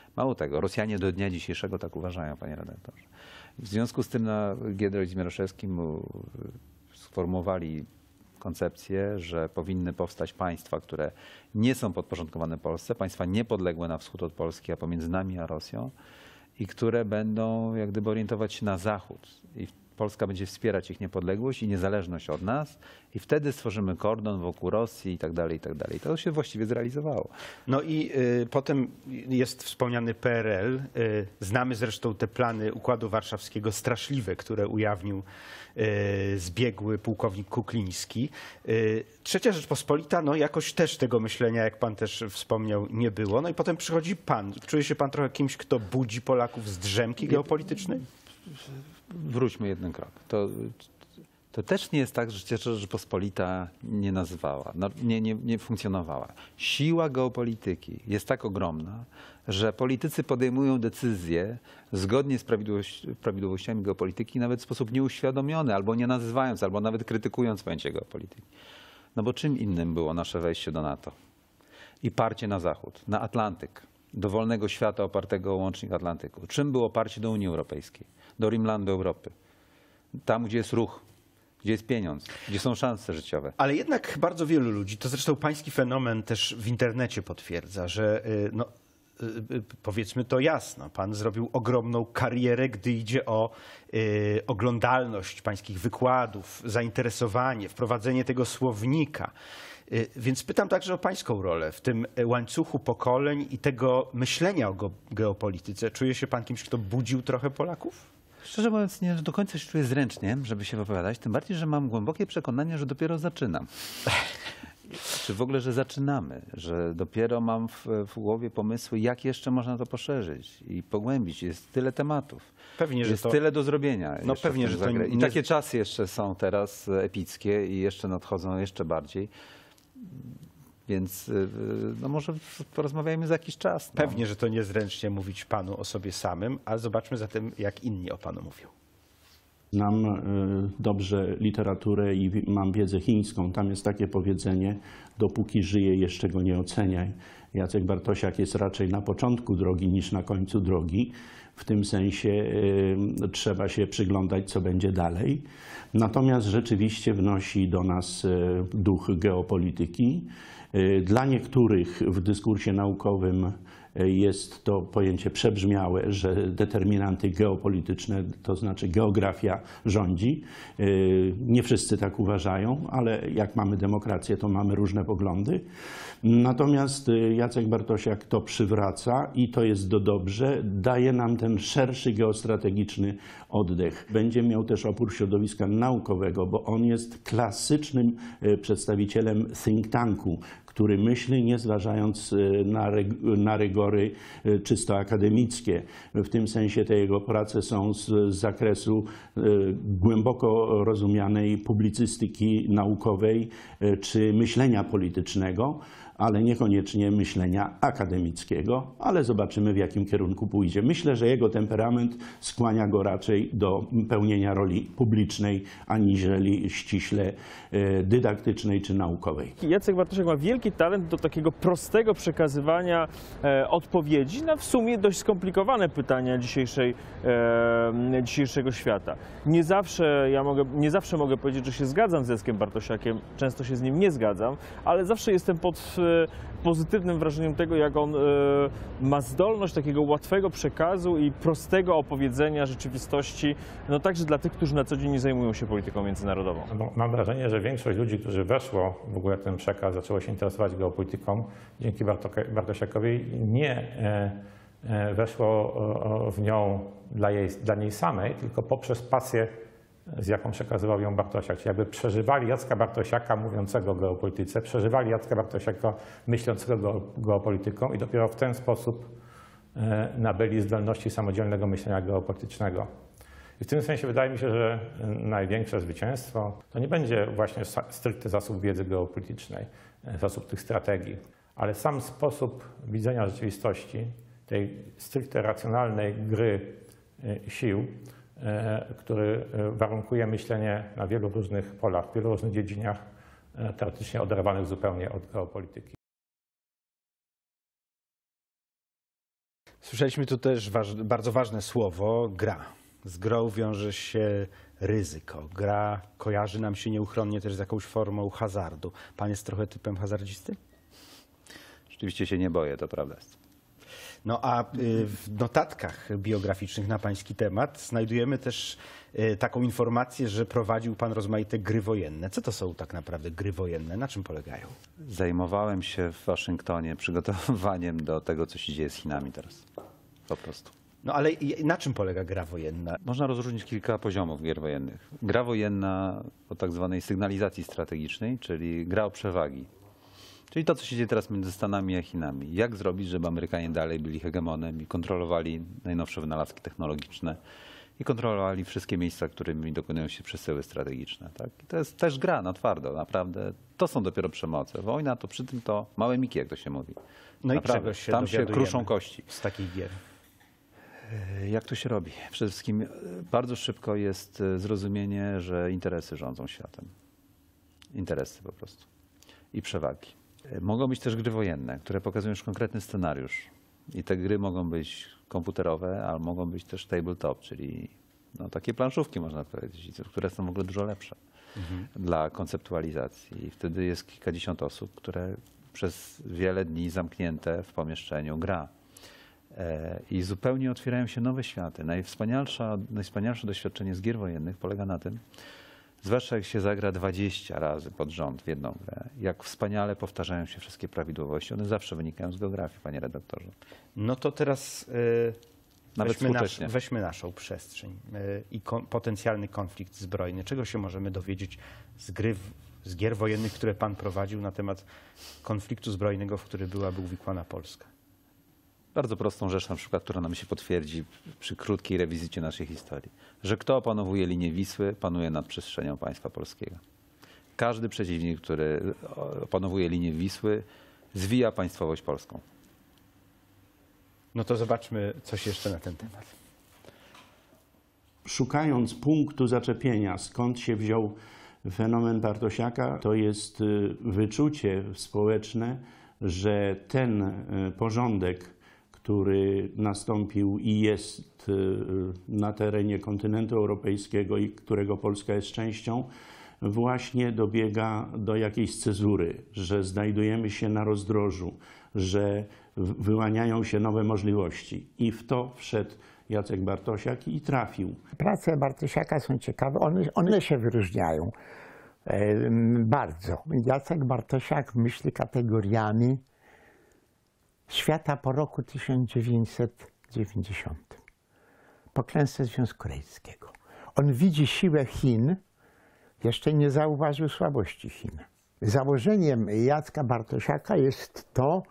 Mało tego, Rosjanie do dnia dzisiejszego tak uważają, panie redaktorze. W związku z tym na Giedroyć z Mieroszewskim sformułowali koncepcję, że powinny powstać państwa, które nie są podporządkowane Polsce, państwa niepodległe na wschód od Polski, a pomiędzy nami a Rosją i które będą jak gdyby orientować się na zachód. I Polska będzie wspierać ich niepodległość i niezależność od nas i wtedy stworzymy kordon wokół Rosji i tak dalej, i tak dalej. To się właściwie zrealizowało. No i y, potem jest wspomniany P R L. Y, znamy zresztą te plany Układu Warszawskiego straszliwe, które ujawnił y, zbiegły pułkownik Kukliński. Y, Trzecia Rzeczpospolita, no jakoś też tego myślenia, jak pan też wspomniał, nie było. No i potem przychodzi pan. Czuje się pan trochę kimś, kto budzi Polaków z drzemki geopolitycznej? Wróćmy jeden krok. To, to też nie jest tak, że Trzecia Rzeczpospolita nie nazywała, no, nie, nie, nie funkcjonowała. Siła geopolityki jest tak ogromna, że politycy podejmują decyzje zgodnie z prawidłowości, prawidłowościami geopolityki nawet w sposób nieuświadomiony, albo nie nazywając, albo nawet krytykując pojęcie geopolityki. No bo czym innym było nasze wejście do NATO i parcie na Zachód, na Atlantyk, do wolnego świata opartego o łącznik Atlantyku? Czym było parcie do Unii Europejskiej, do Rimlandu Europy? Tam, gdzie jest ruch, gdzie jest pieniądz, gdzie są szanse życiowe. Ale jednak bardzo wielu ludzi, to zresztą pański fenomen też w internecie potwierdza, że y, no, y, y, powiedzmy to jasno, pan zrobił ogromną karierę, gdy idzie o y, oglądalność pańskich wykładów, zainteresowanie, wprowadzenie tego słownika. Y, Więc pytam także o pańską rolę w tym łańcuchu pokoleń i tego myślenia o go- geopolityce. Czuje się pan kimś, kto budził trochę Polaków? Szczerze mówiąc, nie do końca się czuję zręcznie, żeby się wypowiadać, tym bardziej, że mam głębokie przekonanie, że dopiero zaczynam. Czy w ogóle, że zaczynamy, że dopiero mam w, w głowie pomysły, jak jeszcze można to poszerzyć i pogłębić. Jest tyle tematów. Pewnie, że Jest to... tyle do zrobienia. No jeszcze w pewnie, tym że to zakresie. I nie- takie czasy jeszcze są teraz epickie i jeszcze nadchodzą jeszcze bardziej. Więc y, no może porozmawiajmy za jakiś czas. No. Pewnie, że to niezręcznie mówić panu o sobie samym, ale zobaczmy zatem, jak inni o panu mówią. Znam y, dobrze literaturę i wi- mam wiedzę chińską. Tam jest takie powiedzenie, dopóki żyje, jeszcze go nie oceniaj. Jacek Bartosiak jest raczej na początku drogi niż na końcu drogi. W tym sensie y, trzeba się przyglądać, co będzie dalej. Natomiast rzeczywiście wnosi do nas y, duch geopolityki. Y, Dla niektórych w dyskursie naukowym jest to pojęcie przebrzmiałe, że determinanty geopolityczne, to znaczy geografia rządzi. Nie wszyscy tak uważają, ale jak mamy demokrację, to mamy różne poglądy. Natomiast Jacek Bartosiak to przywraca i to jest do dobrze, daje nam ten szerszy geostrategiczny oddech. Będzie miał też opór środowiska naukowego, bo on jest klasycznym przedstawicielem think tanku, który myśli, nie zważając na, reg- na rygory czysto akademickie. W tym sensie te jego prace są z, z zakresu e, głęboko rozumianej publicystyki naukowej e, czy myślenia politycznego, ale niekoniecznie myślenia akademickiego, ale zobaczymy, w jakim kierunku pójdzie. Myślę, że jego temperament skłania go raczej do pełnienia roli publicznej, aniżeli ściśle e, dydaktycznej czy naukowej. Jacek Bartosiak ma wielki talent do takiego prostego przekazywania e, odpowiedzi na w sumie dość skomplikowane pytania dzisiejszej, e, dzisiejszego świata. Nie zawsze, ja mogę, nie zawsze mogę powiedzieć, że się zgadzam z Jackiem Bartosiakiem, często się z nim nie zgadzam, ale zawsze jestem pod e, pozytywnym wrażeniem tego, jak on e, ma zdolność takiego łatwego przekazu i prostego opowiedzenia rzeczywistości, no także dla tych, którzy na co dzień nie zajmują się polityką międzynarodową. No, mam wrażenie, że większość ludzi, którzy weszło w ogóle ten przekaz, zaczęło się interesować geopolityką dzięki Bartok- Bartosiakowi, nie e, e, weszło o, o, w nią dla, jej, dla niej samej, tylko poprzez pasję, z jaką przekazywał ją Bartosiak. Czyli jakby przeżywali Jacka Bartosiaka mówiącego o geopolityce, przeżywali Jacka Bartosiaka myślącego geo- geopolityką i dopiero w ten sposób e, nabyli zdolności samodzielnego myślenia geopolitycznego. I w tym sensie wydaje mi się, że największe zwycięstwo to nie będzie właśnie sa- stricte zasób wiedzy geopolitycznej, e, zasób tych strategii, ale sam sposób widzenia rzeczywistości, tej stricte racjonalnej gry e, sił, e, który e, warunkuje myślenie na wielu różnych polach, w wielu różnych dziedzinach, e, teoretycznie oderwanych zupełnie od geopolityki. Słyszeliśmy tu też waż, bardzo ważne słowo, gra. Z grą wiąże się ryzyko. Gra kojarzy nam się nieuchronnie też z jakąś formą hazardu. Pan jest trochę typem hazardzisty? Rzeczywiście się nie boję, to prawda jest. No a y, w notatkach biograficznych na pański temat znajdujemy też y, taką informację, że prowadził pan rozmaite gry wojenne. Co to są tak naprawdę gry wojenne? Na czym polegają? Zajmowałem się w Waszyngtonie przygotowywaniem do tego, co się dzieje z Chinami teraz. Po prostu. No ale i- na czym polega gra wojenna? Można rozróżnić kilka poziomów gier wojennych. Gra wojenna o tak zwanej sygnalizacji strategicznej, czyli gra o przewagi. Czyli to, co się dzieje teraz między Stanami a Chinami. Jak zrobić, żeby Amerykanie dalej byli hegemonem i kontrolowali najnowsze wynalazki technologiczne i kontrolowali wszystkie miejsca, którymi dokonują się przesyły strategiczne. Tak? I to jest też gra na twardo, naprawdę. To są dopiero przemoce. Wojna to przy tym to małe miki, jak to się mówi. No i Naprawdę. czego się Tam się dowiadujemy kruszą kości. z takich gier? Jak to się robi? Przede wszystkim bardzo szybko jest zrozumienie, że interesy rządzą światem. Interesy po prostu. I przewagi. Mogą być też gry wojenne, które pokazują już konkretny scenariusz. I te gry mogą być komputerowe, ale mogą być też tabletop, czyli no, takie planszówki, można powiedzieć, które są w ogóle dużo lepsze mhm. dla konceptualizacji. I wtedy jest kilkadziesiąt osób, które przez wiele dni zamknięte w pomieszczeniu gra. I zupełnie otwierają się nowe światy. Najwspanialsze, najwspanialsze doświadczenie z gier wojennych polega na tym, zwłaszcza jak się zagra dwadzieścia razy pod rząd w jedną grę, jak wspaniale powtarzają się wszystkie prawidłowości. One zawsze wynikają z geografii, panie redaktorze. No to teraz yy, Nawet weźmy, nasz, skutecznie. weźmy naszą przestrzeń yy, i kon, potencjalny konflikt zbrojny. Czego się możemy dowiedzieć z, gry, z gier wojennych, które pan prowadził na temat konfliktu zbrojnego, w który byłaby uwikłana Polska? Bardzo prostą rzecz, na przykład, która nam się potwierdzi przy krótkiej rewizycie naszej historii, że kto opanowuje linię Wisły, panuje nad przestrzenią państwa polskiego. Każdy przeciwnik, który opanowuje linię Wisły, zwija państwowość polską. No to zobaczmy coś jeszcze na ten temat. Szukając punktu zaczepienia, skąd się wziął fenomen Bartosiaka, to jest wyczucie społeczne, że ten porządek, który nastąpił i jest na terenie kontynentu europejskiego i którego Polska jest częścią, właśnie dobiega do jakiejś cezury, że znajdujemy się na rozdrożu, że wyłaniają się nowe możliwości. I w to wszedł Jacek Bartosiak i trafił. Prace Bartosiaka są ciekawe, one, one się wyróżniają e, bardzo. Jacek Bartosiak myśli kategoriami świata po roku tysiąc dziewięćset dziewięćdziesiątym, po klęsce Związku Radzieckiego. On widzi siłę Chin, jeszcze nie zauważył słabości Chin. Założeniem Jacka Bartosiaka jest to,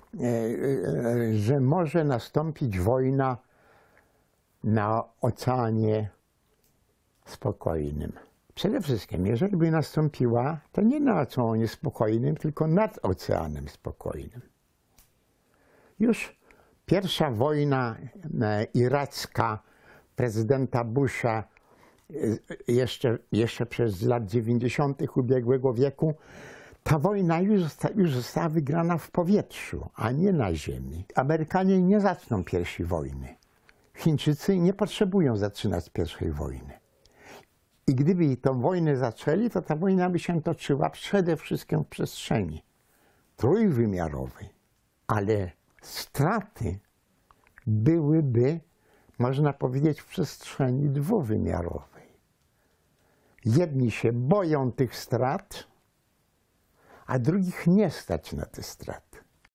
że może nastąpić wojna na Oceanie Spokojnym. Przede wszystkim, jeżeli by nastąpiła, to nie na Oceanie Spokojnym, tylko nad Oceanem Spokojnym. Już pierwsza wojna iracka prezydenta Busha jeszcze, jeszcze przez lat dziewięćdziesiątych ubiegłego wieku, ta wojna już, zosta, już została wygrana w powietrzu, a nie na ziemi. Amerykanie nie zaczną pierwszej wojny. Chińczycy nie potrzebują zaczynać pierwszej wojny. I gdyby tę wojnę zaczęli, to ta wojna by się toczyła przede wszystkim w przestrzeni trójwymiarowej. Ale straty byłyby, można powiedzieć, w przestrzeni dwuwymiarowej. Jedni się boją tych strat, a drugich nie stać na te straty.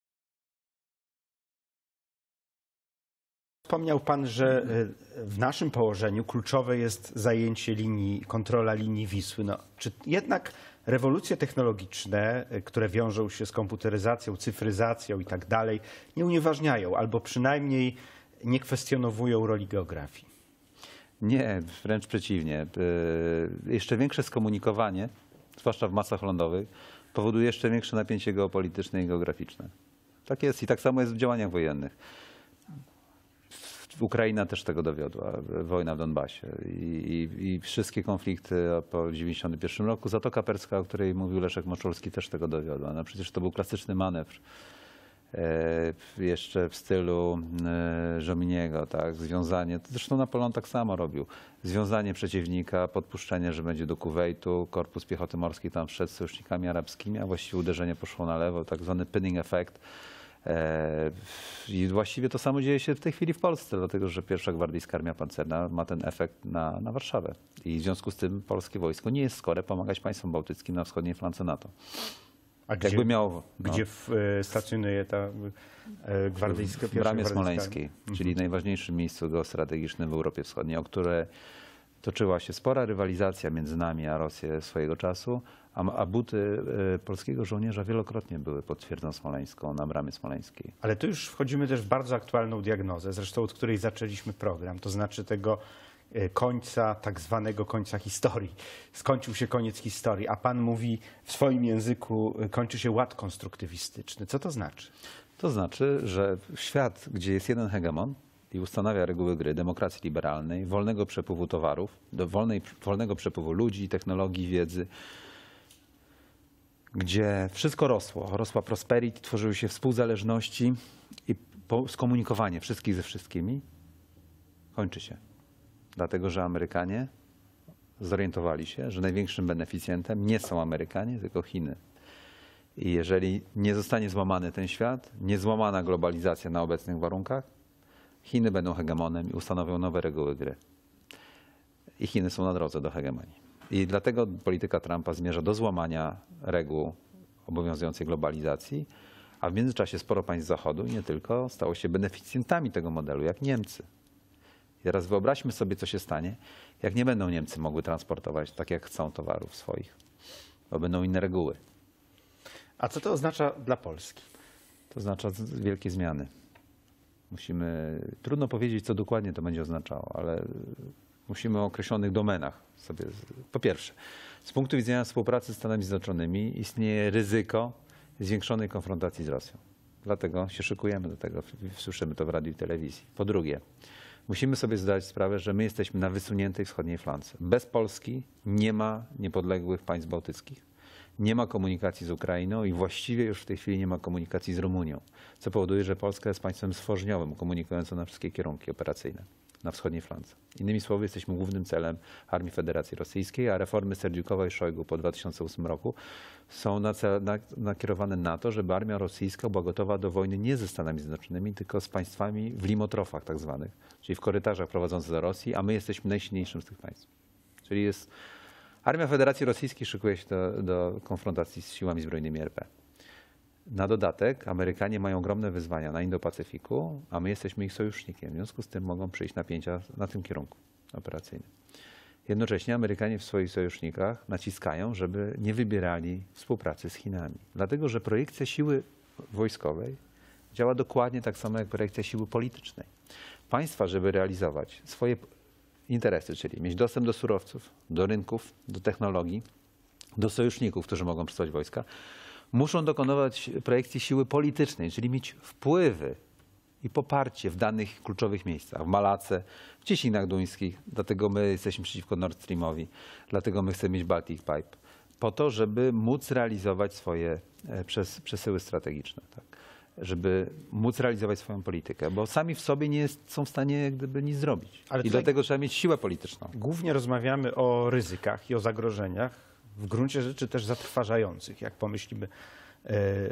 Wspomniał pan, że w naszym położeniu kluczowe jest zajęcie linii, kontrola linii Wisły. No, czy jednak rewolucje technologiczne, które wiążą się z komputeryzacją, cyfryzacją i tak dalej, nie unieważniają albo przynajmniej nie kwestionowują roli geografii? Nie, wręcz przeciwnie. Jeszcze większe skomunikowanie, zwłaszcza w masach lądowych, powoduje jeszcze większe napięcie geopolityczne i geograficzne. Tak jest i tak samo jest w działaniach wojennych. Ukraina też tego dowiodła, wojna w Donbasie i, i, i wszystkie konflikty po dziewięćdziesiątym pierwszym roku. Zatoka Perska, o której mówił Leszek Moczulski, też tego dowiodła. No przecież to był klasyczny manewr jeszcze w stylu Jominiego, tak? Związanie, zresztą Napoleon tak samo robił, związanie przeciwnika, podpuszczenie, że będzie do Kuwejtu, Korpus Piechoty Morskiej tam wszedł z sojusznikami arabskimi, a właściwie uderzenie poszło na lewo, tak zwany pinning effect. I właściwie to samo dzieje się w tej chwili w Polsce, dlatego że pierwsza Gwardyjska Armia Pancerna ma ten efekt na, na Warszawę. I w związku z tym polskie wojsko nie jest skore pomagać państwom bałtyckim na wschodniej flance NATO. A gdzie, Jakby miało, no, gdzie w, e, stacjonuje ta e, gwardyjska w pierwsza Bramie gwardyjska Smoleńskiej, armia? czyli najważniejszym miejscu geostrategicznym w Europie Wschodniej, o które toczyła się spora rywalizacja między nami a Rosją swojego czasu, a, a buty e, polskiego żołnierza wielokrotnie były pod twierdzą smoleńską na Bramie Smoleńskiej. Ale tu już wchodzimy też w bardzo aktualną diagnozę, zresztą od której zaczęliśmy program, to znaczy tego e, końca, tak zwanego końca historii. Skończył się koniec historii, a pan mówi w swoim języku, e, kończy się ład konstruktywistyczny. Co to znaczy? To znaczy, że świat, gdzie jest jeden hegemon i ustanawia reguły gry demokracji liberalnej, wolnego przepływu towarów, do wolnej, wolnego przepływu ludzi, technologii, wiedzy, gdzie wszystko rosło, rosła prosperity, tworzyły się współzależności i po, skomunikowanie wszystkich ze wszystkimi, kończy się. Dlatego, że Amerykanie zorientowali się, że największym beneficjentem nie są Amerykanie, tylko Chiny. I jeżeli nie zostanie złamany ten świat, nie złamana globalizacja na obecnych warunkach, Chiny będą hegemonem i ustanowią nowe reguły gry. I Chiny są na drodze do hegemonii. I dlatego polityka Trumpa zmierza do złamania reguł obowiązującej globalizacji, a w międzyczasie sporo państw Zachodu, i nie tylko, stało się beneficjentami tego modelu, jak Niemcy. I teraz wyobraźmy sobie, co się stanie, jak nie będą Niemcy mogły transportować tak, jak chcą towarów swoich, bo będą inne reguły. A co to oznacza dla Polski? To oznacza wielkie zmiany. Musimy, trudno powiedzieć, co dokładnie to będzie oznaczało, ale musimy o określonych domenach sobie. Po pierwsze, z punktu widzenia współpracy z Stanami Zjednoczonymi istnieje ryzyko zwiększonej konfrontacji z Rosją. Dlatego się szykujemy do tego, słyszymy to w radiu i telewizji. Po drugie, musimy sobie zdać sprawę, że my jesteśmy na wysuniętej wschodniej flance. Bez Polski nie ma niepodległych państw bałtyckich. Nie ma komunikacji z Ukrainą i właściwie już w tej chwili nie ma komunikacji z Rumunią, co powoduje, że Polska jest państwem stworzeniowym, komunikującym na wszystkie kierunki operacyjne na wschodniej flance. Innymi słowy, jesteśmy głównym celem Armii Federacji Rosyjskiej, a reformy Serdziukowa i Szojgu po dwa tysiące ósmym roku są nakierowane na to, żeby armia rosyjska była gotowa do wojny nie ze Stanami Zjednoczonymi, tylko z państwami w limotrofach tak zwanych, czyli w korytarzach prowadzących do Rosji, a my jesteśmy najsilniejszym z tych państw. Czyli jest Armia Federacji Rosyjskiej szykuje się do, do konfrontacji z siłami zbrojnymi R P. Na dodatek Amerykanie mają ogromne wyzwania na Indo-Pacyfiku, a my jesteśmy ich sojusznikiem. W związku z tym mogą przyjść napięcia na tym kierunku operacyjnym. Jednocześnie Amerykanie w swoich sojusznikach naciskają, żeby nie wybierali współpracy z Chinami. Dlatego, że projekcja siły wojskowej działa dokładnie tak samo jak projekcja siły politycznej. Państwa, żeby realizować swoje interesy, czyli mieć dostęp do surowców, do rynków, do technologii, do sojuszników, którzy mogą przysłać wojska, muszą dokonywać projekcji siły politycznej, czyli mieć wpływy i poparcie w danych kluczowych miejscach, w Malace, w Cieśninach Duńskich, dlatego my jesteśmy przeciwko Nord Streamowi, dlatego my chcemy mieć Baltic Pipe, po to, żeby móc realizować swoje przes przesyły strategiczne, tak? Żeby móc realizować swoją politykę, bo sami w sobie nie jest, są w stanie jak gdyby nic zrobić. Ale I do tego trzeba mieć siłę polityczną. Głównie rozmawiamy o ryzykach i o zagrożeniach, w gruncie rzeczy też zatrważających, jak pomyślimy e,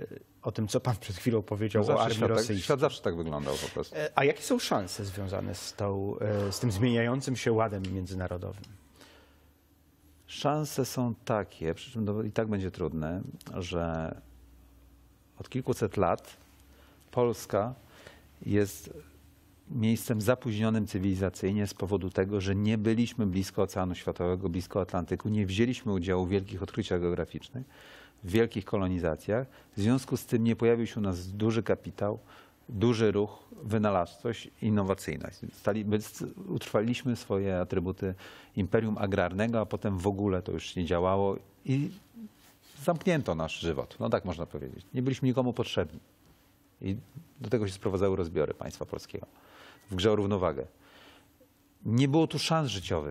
o tym, co pan przed chwilą powiedział o armii świat, tak, rosyjskiej. świat zawsze tak wyglądał po prostu. E, A jakie są szanse związane z, tą, e, z tym zmieniającym się ładem międzynarodowym? Szanse są takie, przy czym no, i tak będzie trudne, że od kilkuset lat Polska jest miejscem zapóźnionym cywilizacyjnie z powodu tego, że nie byliśmy blisko Oceanu Światowego, blisko Atlantyku, nie wzięliśmy udziału w wielkich odkryciach geograficznych, w wielkich kolonizacjach. W związku z tym nie pojawił się u nas duży kapitał, duży ruch, wynalazczość, innowacyjność. Stali, utrwaliliśmy swoje atrybuty imperium agrarnego, a potem w ogóle to już nie działało i zamknięto nasz żywot. No tak można powiedzieć. Nie byliśmy nikomu potrzebni. I do tego się sprowadzały rozbiory państwa polskiego w grze o równowagę. Nie było tu szans życiowych.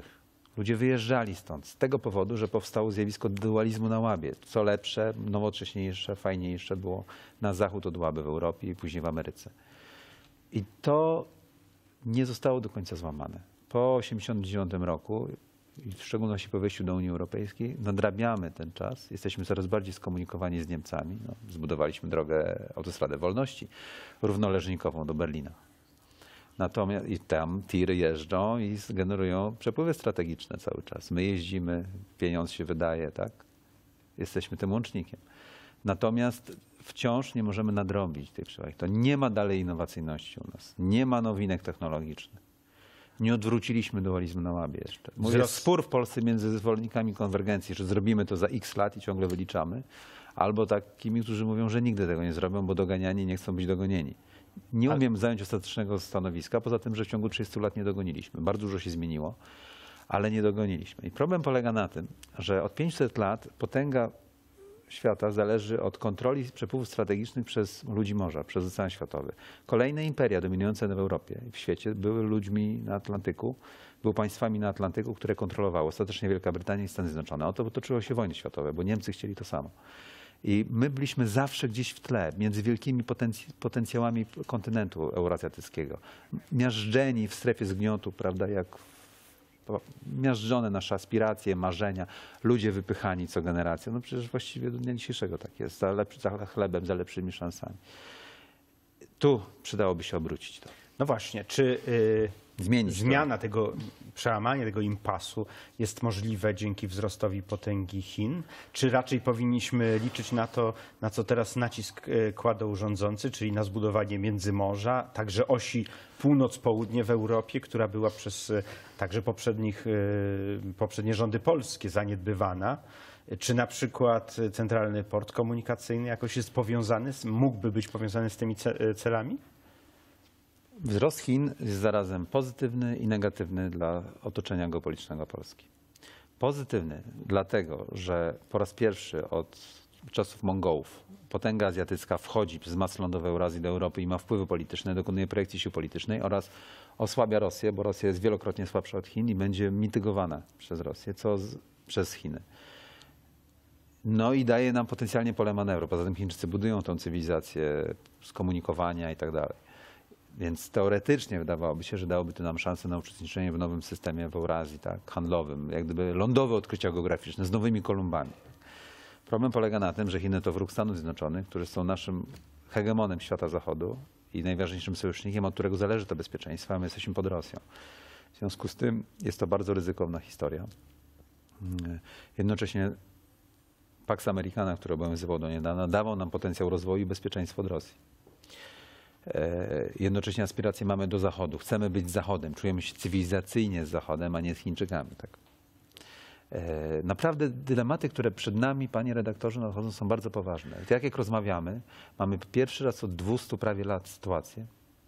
Ludzie wyjeżdżali stąd z tego powodu, że powstało zjawisko dualizmu na Łabie. Co lepsze, nowocześniejsze, fajniejsze było na zachód od Łaby w Europie i później w Ameryce. I to nie zostało do końca złamane. Po osiemdziesiątym dziewiątym roku, i w szczególności po wejściu do Unii Europejskiej, nadrabiamy ten czas. Jesteśmy coraz bardziej skomunikowani z Niemcami. No, zbudowaliśmy drogę, autostradę wolności równoleżnikową do Berlina. Natomiast i tam tiry jeżdżą i generują przepływy strategiczne cały czas. My jeździmy, pieniądz się wydaje, tak? Jesteśmy tym łącznikiem. Natomiast wciąż nie możemy nadrobić tej przewagi. To nie ma dalej innowacyjności u nas. Nie ma nowinek technologicznych. Nie odwróciliśmy dualizmu na Łabie jeszcze. Jest Wzrost... spór w Polsce między zwolennikami konwergencji, że zrobimy to za x lat i ciągle wyliczamy, albo takimi, którzy mówią, że nigdy tego nie zrobią, bo doganiani nie chcą być dogonieni. Nie Ale... umiem zająć ostatecznego stanowiska, poza tym, że w ciągu trzydziestu lat nie dogoniliśmy. Bardzo dużo się zmieniło, ale nie dogoniliśmy. I problem polega na tym, że od pięciuset lat potęga świata zależy od kontroli przepływów strategicznych przez ludzi morza, przez Ocean Światowy. Kolejne imperia dominujące w Europie i w świecie były ludźmi na Atlantyku, były państwami na Atlantyku, które kontrolowały ostatecznie Wielka Brytania i Stany Zjednoczone. O to toczyły się wojny światowe, bo Niemcy chcieli to samo. I my byliśmy zawsze gdzieś w tle, między wielkimi potenc potencjałami kontynentu eurazjatyckiego. Miażdżeni w strefie zgniotu, prawda, jak miażdżone nasze aspiracje, marzenia, ludzie wypychani co generację. No przecież właściwie do dnia dzisiejszego tak jest, za, lepszy, za chlebem, za lepszymi szansami. Tu przydałoby się obrócić to. No właśnie, czy y, Zmienić zmiana to. tego, przełamanie tego impasu jest możliwe dzięki wzrostowi potęgi Chin? Czy raczej powinniśmy liczyć na to, na co teraz nacisk y, kładą rządzący, czyli na zbudowanie Międzymorza, także osi północ-południe w Europie, która była przez y, także poprzednich, y, poprzednie rządy polskie zaniedbywana? Czy na przykład Centralny Port Komunikacyjny jakoś jest powiązany, mógłby być powiązany z tymi celami? Wzrost Chin jest zarazem pozytywny i negatywny dla otoczenia geopolitycznego Polski. Pozytywny dlatego, że po raz pierwszy od czasów Mongołów potęga azjatycka wchodzi przez masy lądowe Eurazji do Europy i ma wpływy polityczne, dokonuje projekcji sił politycznej oraz osłabia Rosję, bo Rosja jest wielokrotnie słabsza od Chin i będzie mitygowana przez Rosję, co z, przez Chiny. No i daje nam potencjalnie pole manewru. Poza tym Chińczycy budują tą cywilizację skomunikowania i tak dalej. Więc teoretycznie wydawałoby się, że dałoby to nam szansę na uczestniczenie w nowym systemie w Eurazji, tak, handlowym, jak gdyby lądowe odkrycia geograficzne z nowymi Kolumbami. Problem polega na tym, że Chiny to wróg Stanów Zjednoczonych, którzy są naszym hegemonem świata zachodu i najważniejszym sojusznikiem, od którego zależy to bezpieczeństwo, a my jesteśmy pod Rosją. W związku z tym jest to bardzo ryzykowna historia. Jednocześnie Pax Americana, który obowiązywał do niedawna, dawał nam potencjał rozwoju i bezpieczeństwo od Rosji. Jednocześnie aspiracje mamy do Zachodu. Chcemy być Zachodem. Czujemy się cywilizacyjnie z Zachodem, a nie z Chińczykami. Tak. Naprawdę dylematy, które przed nami, panie redaktorze, nadchodzą, są bardzo poważne. Tak jak rozmawiamy, mamy pierwszy raz od dwustu prawie lat sytuację,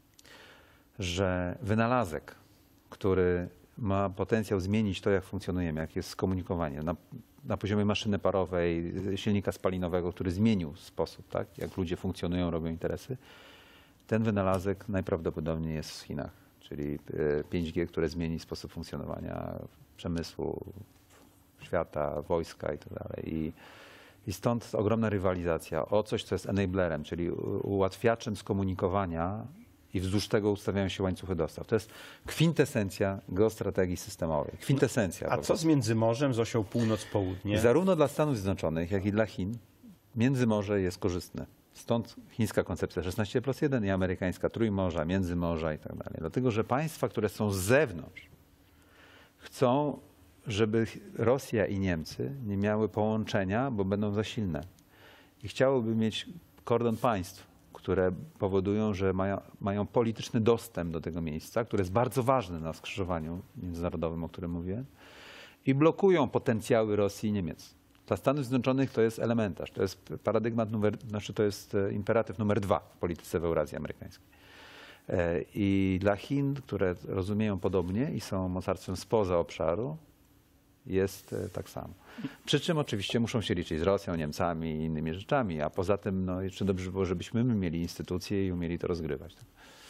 że wynalazek, który ma potencjał zmienić to, jak funkcjonujemy, jak jest skomunikowanie na, na poziomie maszyny parowej, silnika spalinowego, który zmienił sposób, tak, jak ludzie funkcjonują, robią interesy, ten wynalazek najprawdopodobniej jest w Chinach, czyli pięć G, które zmieni sposób funkcjonowania przemysłu, świata, wojska i tak dalej. I, i stąd ogromna rywalizacja o coś, co jest enablerem, czyli ułatwiaczem skomunikowania i wzdłuż tego ustawiają się łańcuchy dostaw. To jest kwintesencja geostrategii systemowej. Kwintesencja. A co z Międzymorzem, z osią północ-południe? Zarówno dla Stanów Zjednoczonych, jak i dla Chin Międzymorze jest korzystne. Stąd chińska koncepcja szesnaście plus jeden i amerykańska trójmorza, międzymorza i tak dalej. Dlatego, że państwa, które są z zewnątrz, chcą, żeby Rosja i Niemcy nie miały połączenia, bo będą za silne. I chciałyby mieć kordon państw, które powodują, że mają, mają polityczny dostęp do tego miejsca, które jest bardzo ważne na skrzyżowaniu międzynarodowym, o którym mówiłem, i blokują potencjały Rosji i Niemiec. Dla Stanów Zjednoczonych to jest elementarz, to jest paradygmat numer, znaczy to jest imperatyw numer dwa w polityce w Eurazji amerykańskiej. I dla Chin, które rozumieją podobnie i są mocarstwem spoza obszaru, jest tak samo. Przy czym oczywiście muszą się liczyć z Rosją, Niemcami i innymi rzeczami, a poza tym no, jeszcze dobrze by było, żebyśmy my mieli instytucje i umieli to rozgrywać.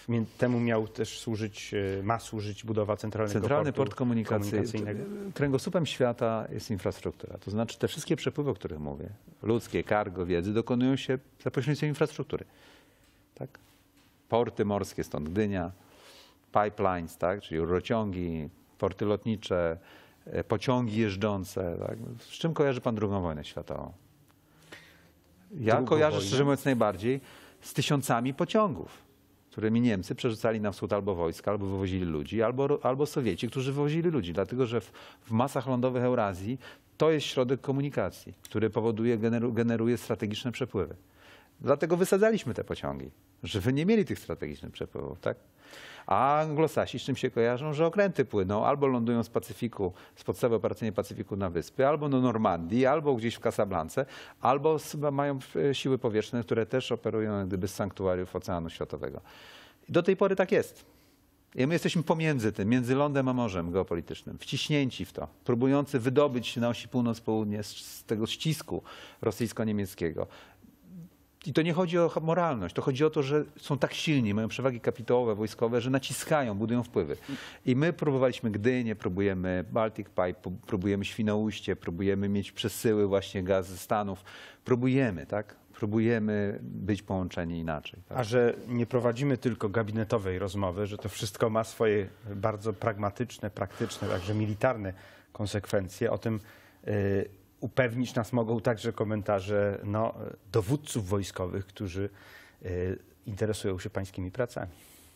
mie- temu miał też służyć, e, ma służyć budowa centralnego Centralny portu port komunikacyjny. komunikacyjnego. Kręgosłupem świata jest infrastruktura. To znaczy te wszystkie przepływy, o których mówię, ludzkie, cargo, wiedzy, dokonują się za pośrednictwem infrastruktury. Tak? Porty morskie, stąd Gdynia, pipelines, tak? Czyli rurociągi, porty lotnicze, e, pociągi jeżdżące. Tak? Z czym kojarzy pan drugą wojnę światową? Ja Drugą kojarzę, wojnę? szczerze mówiąc, najbardziej z tysiącami pociągów, którymi Niemcy przerzucali na wschód albo wojska, albo wywozili ludzi, albo, albo Sowieci, którzy wywozili ludzi. Dlatego, że w, w masach lądowych Eurazji to jest środek komunikacji, który powoduje, generu, generuje strategiczne przepływy. Dlatego wysadzaliśmy te pociągi, żeby nie mieli tych strategicznych przepływów, tak? A Anglosasi z czym się kojarzą? Że okręty płyną, albo lądują z Pacyfiku, z podstawy operacyjnej Pacyfiku na wyspy, albo do Normandii, albo gdzieś w Casablance, albo mają siły powietrzne, które też operują jak gdyby z sanktuariów Oceanu Światowego. I do tej pory tak jest. I my jesteśmy pomiędzy tym, między lądem a morzem geopolitycznym, wciśnięci w to, próbujący wydobyć się na osi północ-południe z, z tego ścisku rosyjsko-niemieckiego. I to nie chodzi o moralność, to chodzi o to, że są tak silni, mają przewagi kapitałowe, wojskowe, że naciskają, budują wpływy. I my próbowaliśmy Gdynię, próbujemy Baltic Pipe, próbujemy Świnoujście, próbujemy mieć przesyły właśnie gaz ze Stanów. Próbujemy, tak? Próbujemy być połączeni inaczej. Tak? A że nie prowadzimy tylko gabinetowej rozmowy, że to wszystko ma swoje bardzo pragmatyczne, praktyczne, także militarne konsekwencje, o tym y, upewnić nas mogą także komentarze no, dowódców wojskowych, którzy y, interesują się pańskimi pracami.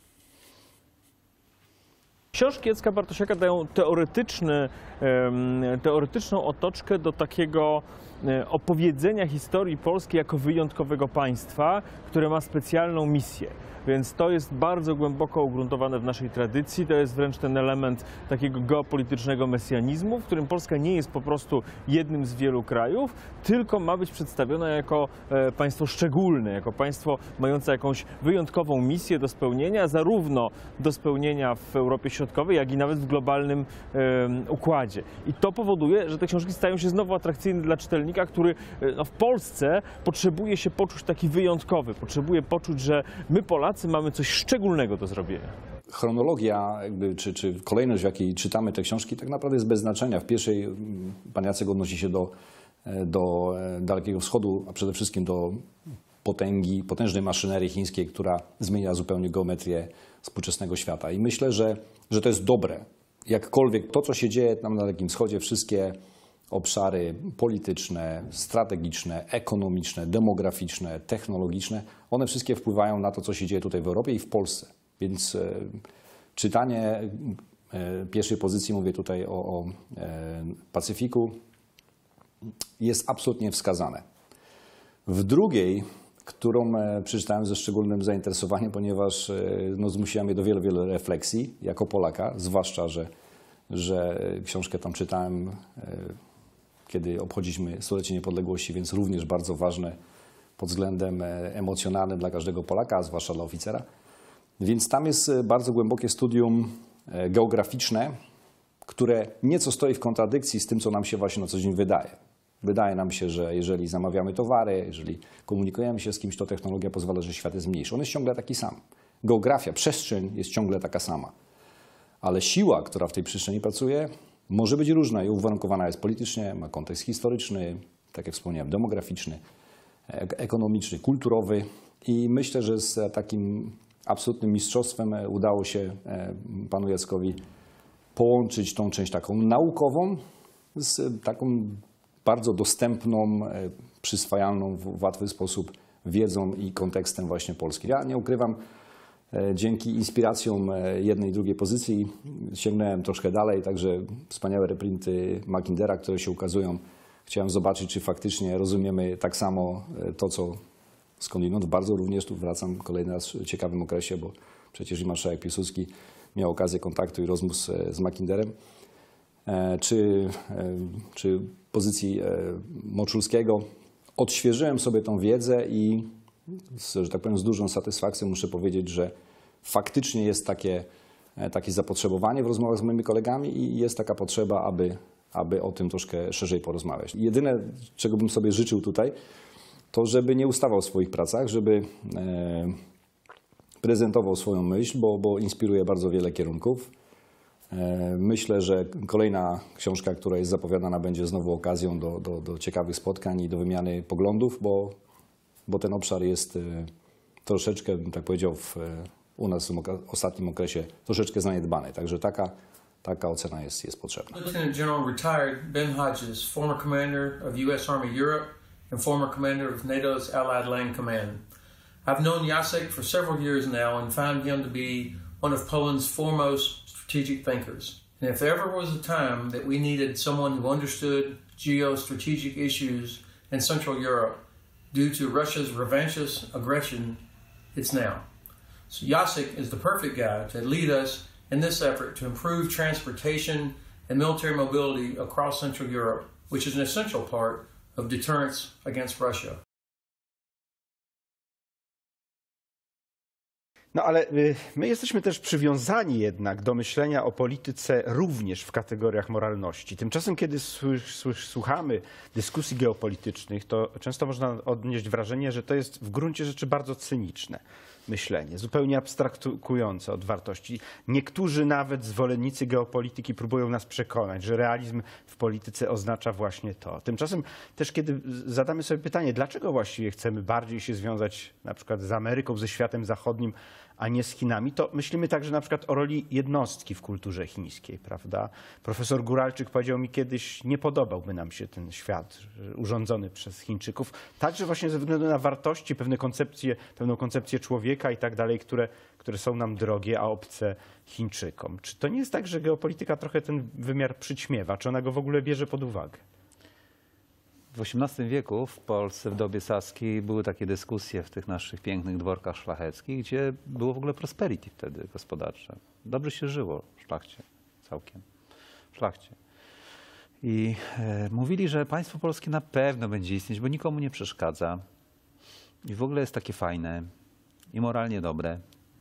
Książki Jacka Bartosiaka dają teoretyczny, em, teoretyczną otoczkę do takiego e, opowiedzenia historii Polski jako wyjątkowego państwa, które ma specjalną misję. Więc to jest bardzo głęboko ugruntowane w naszej tradycji. To jest wręcz ten element takiego geopolitycznego mesjanizmu, w którym Polska nie jest po prostu jednym z wielu krajów, tylko ma być przedstawiona jako e, państwo szczególne, jako państwo mające jakąś wyjątkową misję do spełnienia, zarówno do spełnienia w Europie Środkowej, jak i nawet w globalnym e, układzie. I to powoduje, że te książki stają się znowu atrakcyjne dla czytelnika, który e, no, w Polsce potrzebuje się poczuć taki wyjątkowy, potrzebuje poczuć, że my Polacy mamy coś szczególnego do zrobienia. Chronologia, jakby, czy, czy kolejność, w jakiej czytamy te książki, tak naprawdę jest bez znaczenia. W pierwszej pan Jacek odnosi się do, do Dalekiego Wschodu, a przede wszystkim do potęgi, potężnej maszynerii chińskiej, która zmienia zupełnie geometrię współczesnego świata. I myślę, że, że to jest dobre. Jakkolwiek to, co się dzieje tam na Dalekim Wschodzie, wszystkie obszary polityczne, strategiczne, ekonomiczne, demograficzne, technologiczne, one wszystkie wpływają na to, co się dzieje tutaj w Europie i w Polsce. Więc e, czytanie e, pierwszej pozycji, mówię tutaj o, o e, Pacyfiku, jest absolutnie wskazane. W drugiej, którą e, przeczytałem ze szczególnym zainteresowaniem, ponieważ e, no, zmusiła mnie do wielu, wielu refleksji jako Polaka, zwłaszcza, że, że książkę tam czytałem e, kiedy obchodziliśmy stulecie niepodległości, więc również bardzo ważne pod względem emocjonalnym dla każdego Polaka, a zwłaszcza dla oficera. Więc tam jest bardzo głębokie studium geograficzne, które nieco stoi w kontradykcji z tym, co nam się właśnie na co dzień wydaje. Wydaje nam się, że jeżeli zamawiamy towary, jeżeli komunikujemy się z kimś, to technologia pozwala, że świat jest mniejszy. On jest ciągle taki sam. Geografia, przestrzeń jest ciągle taka sama. Ale siła, która w tej przestrzeni pracuje, może być różna i uwarunkowana jest politycznie, ma kontekst historyczny, tak jak wspomniałem, demograficzny, ekonomiczny, kulturowy. I myślę, że z takim absolutnym mistrzostwem udało się panu Jackowi połączyć tą część taką naukową z taką bardzo dostępną, przyswajalną w łatwy sposób wiedzą i kontekstem właśnie polskim. Ja nie ukrywam, dzięki inspiracjom jednej i drugiej pozycji sięgnąłem troszkę dalej, także wspaniałe reprinty Mackindera, które się ukazują. Chciałem zobaczyć, czy faktycznie rozumiemy tak samo to, co skądinąd. Bardzo również tu wracam kolejny raz w ciekawym okresie, bo przecież i marszałek Piłsudski miał okazję kontaktu i rozmów z, z Mackinderem. Czy, czy pozycji Moczulskiego. Odświeżyłem sobie tą wiedzę i z, że tak powiem, z dużą satysfakcją muszę powiedzieć, że faktycznie jest takie, takie zapotrzebowanie w rozmowach z moimi kolegami i jest taka potrzeba, aby, aby o tym troszkę szerzej porozmawiać. Jedyne, czego bym sobie życzył tutaj, to żeby nie ustawał w swoich pracach, żeby e, prezentował swoją myśl, bo, bo inspiruje bardzo wiele kierunków. Myślę, że kolejna książka, która jest zapowiadana, będzie znowu okazją do, do, do ciekawych spotkań i do wymiany poglądów, bo, bo ten obszar jest troszeczkę, bym tak powiedział, w, u nas w ostatnim okresie troszeczkę zaniedbany. Także taka, taka ocena jest, jest potrzebna. Lieutenant General retired Ben Hodges, former commander of U S Army Europe and former commander of NATO's Allied Land Command. I've known Jacek for several years now and found him to be one of Poland's foremost strategic thinkers. And if there ever was a time that we needed someone who understood geostrategic issues in Central Europe due to Russia's revanchist aggression, it's now. So Jacek is the perfect guy to lead us in this effort to improve transportation and military mobility across Central Europe, which is an essential part of deterrence against Russia. No ale y, my jesteśmy też przywiązani jednak do myślenia o polityce również w kategoriach moralności. Tymczasem, kiedy słysz, słysz, słuchamy dyskusji geopolitycznych, to często można odnieść wrażenie, że to jest w gruncie rzeczy bardzo cyniczne myślenie, zupełnie abstrahujące od wartości. Niektórzy nawet zwolennicy geopolityki próbują nas przekonać, że realizm w polityce oznacza właśnie to. Tymczasem też, kiedy zadamy sobie pytanie, dlaczego właściwie chcemy bardziej się związać na przykład z Ameryką, ze światem zachodnim, a nie z Chinami, to myślimy także na przykład o roli jednostki w kulturze chińskiej, prawda? Profesor Guralczyk powiedział mi kiedyś, nie podobałby nam się ten świat urządzony przez Chińczyków, także właśnie ze względu na wartości, pewne koncepcje, pewną koncepcję człowieka i tak dalej, które, które są nam drogie, a obce Chińczykom. Czy to nie jest tak, że geopolityka trochę ten wymiar przyćmiewa? Czy ona go w ogóle bierze pod uwagę? W osiemnastym wieku w Polsce, w dobie saskiej, były takie dyskusje w tych naszych pięknych dworkach szlacheckich, gdzie było w ogóle prosperity wtedy gospodarcze. Dobrze się żyło w szlachcie, całkiem, w szlachcie. I e, mówili, że państwo polskie na pewno będzie istnieć, bo nikomu nie przeszkadza. I w ogóle jest takie fajne i moralnie dobre.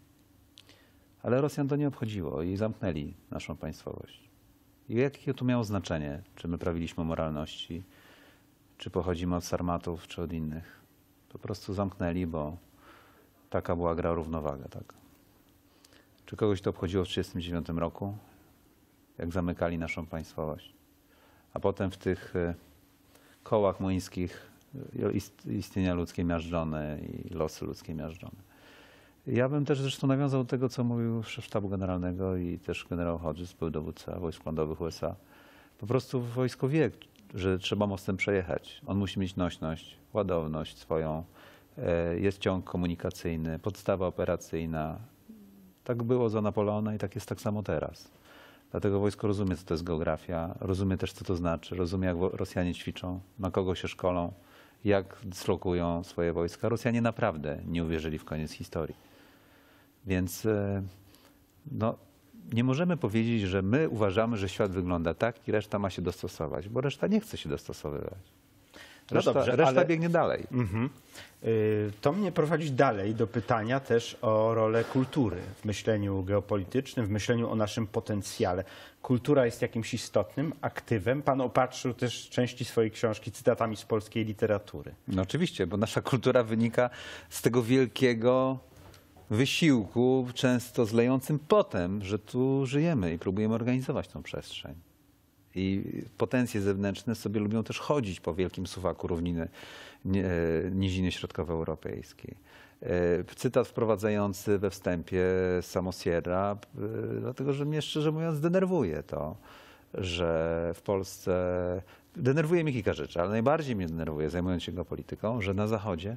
Ale Rosjan to nie obchodziło i zamknęli naszą państwowość. I jakie to miało znaczenie, czy my prawiliśmy o moralności, czy pochodzimy od sarmatów, czy od innych. Po prostu zamknęli, bo taka była gra o równowagę. Tak? Czy kogoś to obchodziło w tysiąc dziewięćset trzydziestym dziewiątym roku, jak zamykali naszą państwowość? A potem w tych kołach młyńskich istnienia ludzkie miażdżone i losy ludzkie miażdżone. Ja bym też zresztą nawiązał do tego, co mówił szef sztabu generalnego i też generał Hodges, był dowódca wojsk lądowych U S A. Po prostu wojsko wie, że trzeba mostem przejechać. On musi mieć nośność, ładowność swoją. Jest ciąg komunikacyjny, podstawa operacyjna. Tak było za Napoleona i tak jest tak samo teraz. Dlatego wojsko rozumie, co to jest geografia, rozumie też, co to znaczy, rozumie, jak Rosjanie ćwiczą, na kogo się szkolą, jak dyslokują swoje wojska. Rosjanie naprawdę nie uwierzyli w koniec historii. Więc no, nie możemy powiedzieć, że my uważamy, że świat wygląda tak i reszta ma się dostosować, bo reszta nie chce się dostosowywać. Reszta, No dobrze, reszta ale... biegnie dalej. Mhm. To mnie prowadzi dalej do pytania też o rolę kultury w myśleniu geopolitycznym, w myśleniu o naszym potencjale. Kultura jest jakimś istotnym aktywem. Pan opatrzył też części swojej książki cytatami z polskiej literatury. No oczywiście, bo nasza kultura wynika z tego wielkiego wysiłku, często zlejącym potem, że tu żyjemy i próbujemy organizować tą przestrzeń. I potencje zewnętrzne sobie lubią też chodzić po wielkim suwaku równiny niziny środkowoeuropejskiej. Cytat wprowadzający we wstępie Samosierra, dlatego że mnie szczerze mówiąc denerwuje to, że w Polsce, denerwuje mnie kilka rzeczy, ale najbardziej mnie denerwuje, zajmując się geopolityką, że na Zachodzie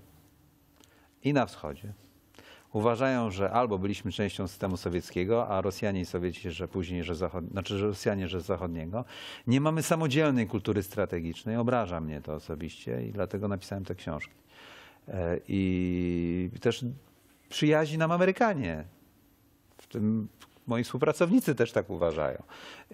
i na Wschodzie uważają, że albo byliśmy częścią systemu sowieckiego, a Rosjanie i Sowieci, że później, że zachod... znaczy, że Rosjanie, że z zachodniego. Nie mamy samodzielnej kultury strategicznej. Obraża mnie to osobiście i dlatego napisałem te książki. I też przyjaźni nam Amerykanie. W tym moi współpracownicy też tak uważają.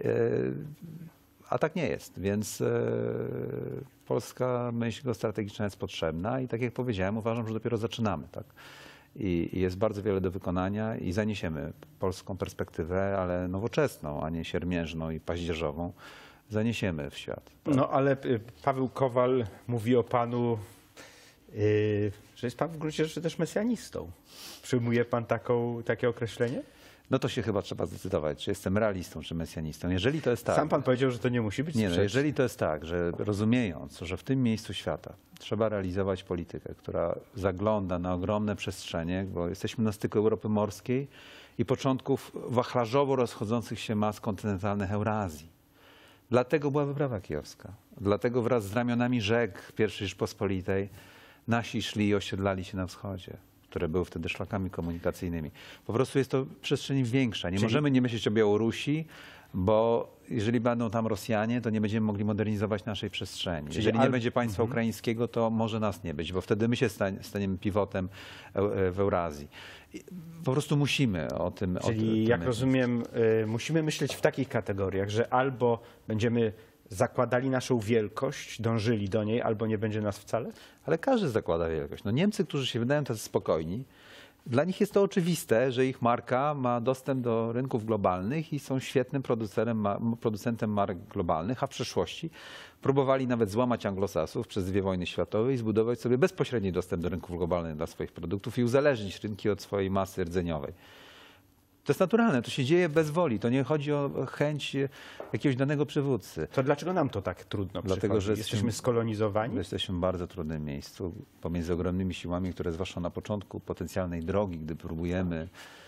A tak nie jest, więc polska myśl geostrategiczna jest potrzebna i tak jak powiedziałem, uważam, że dopiero zaczynamy. Tak? I jest bardzo wiele do wykonania i zaniesiemy polską perspektywę, ale nowoczesną, a nie siermiężną i paździerzową, zaniesiemy w świat. No ale Paweł Kowal mówi o panu Yy, że jest pan w gruncie rzeczy też mesjanistą. Przyjmuje pan taką, takie określenie? No to się chyba trzeba zdecydować, czy jestem realistą, czy mesjanistą. Jeżeli to jest tak... Sam pan powiedział, że to nie musi być Nie, no, sprzeczne. jeżeli to jest tak, że rozumiejąc, że w tym miejscu świata trzeba realizować politykę, która zagląda na ogromne przestrzenie, bo jesteśmy na styku Europy Morskiej i początków wachlarzowo rozchodzących się mas kontynentalnych Eurazji. Dlatego była wyprawa kijowska. Dlatego wraz z ramionami rzek pierwszej Rzeczpospolitej nasi szli i osiedlali się na wschodzie, które były wtedy szlakami komunikacyjnymi. Po prostu jest to przestrzeń większa. Nie Czyli... możemy nie myśleć o Białorusi, bo jeżeli będą tam Rosjanie, to nie będziemy mogli modernizować naszej przestrzeni. Czyli jeżeli al... nie będzie państwa mhm. ukraińskiego, to może nas nie być, bo wtedy my się staniemy pivotem w Eurazji. Po prostu musimy o tym Czyli o tym jak myśleć. rozumiem, y, musimy myśleć w takich kategoriach, że albo będziemy zakładali naszą wielkość, dążyli do niej, albo nie będzie nas wcale? Ale każdy zakłada wielkość. No Niemcy, którzy się wydają tacy spokojni, dla nich jest to oczywiste, że ich marka ma dostęp do rynków globalnych i są świetnym producentem, producentem marek globalnych, a w przeszłości próbowali nawet złamać anglosasów przez dwie wojny światowe i zbudować sobie bezpośredni dostęp do rynków globalnych dla swoich produktów i uzależnić rynki od swojej masy rdzeniowej. To jest naturalne, to się dzieje bez woli, to nie chodzi o chęć jakiegoś danego przywódcy. To dlaczego nam to tak trudno Dlatego, przychodzi? że Jesteśmy jesteśmy- skolonizowani? Jesteśmy w bardzo trudnym miejscu pomiędzy ogromnymi siłami, które zwłaszcza na początku potencjalnej drogi, gdy próbujemy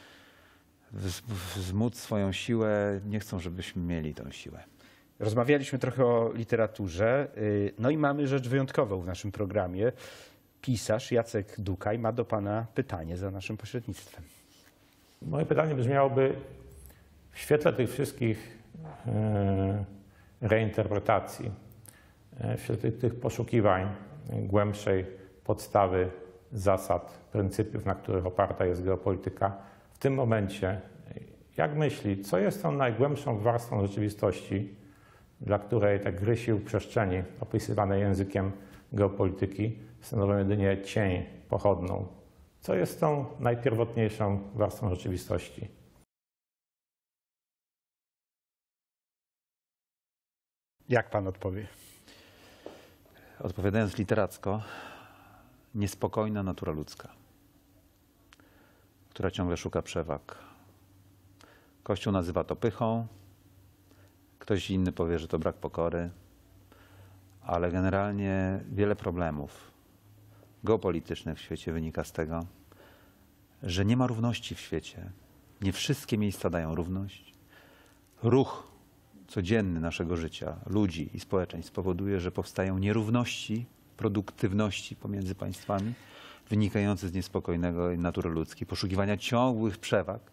wz- wzmóc swoją siłę, nie chcą, żebyśmy mieli tę siłę. Rozmawialiśmy trochę o literaturze, y, no i mamy rzecz wyjątkową w naszym programie. Pisarz Jacek Dukaj ma do pana pytanie za naszym pośrednictwem. Moje pytanie brzmiałoby, w świetle tych wszystkich e, reinterpretacji, e, w świetle tych poszukiwań głębszej podstawy, zasad, pryncypiów, na których oparta jest geopolityka, w tym momencie, jak myśli, co jest tą najgłębszą warstwą rzeczywistości, dla której te gry sił przestrzeni opisywane językiem geopolityki stanowią jedynie cień pochodną? Co jest tą najpierwotniejszą warstwą rzeczywistości? Jak pan odpowie? Odpowiadając literacko, niespokojna natura ludzka, która ciągle szuka przewag. Kościół nazywa to pychą, ktoś inny powie, że to brak pokory, ale generalnie wiele problemów geopolitycznych w świecie wynika z tego, że nie ma równości w świecie. Nie wszystkie miejsca dają równość. Ruch codzienny naszego życia, ludzi i społeczeństw powoduje, że powstają nierówności produktywności pomiędzy państwami, wynikające z niespokojnego natury ludzkiej, poszukiwania ciągłych przewag.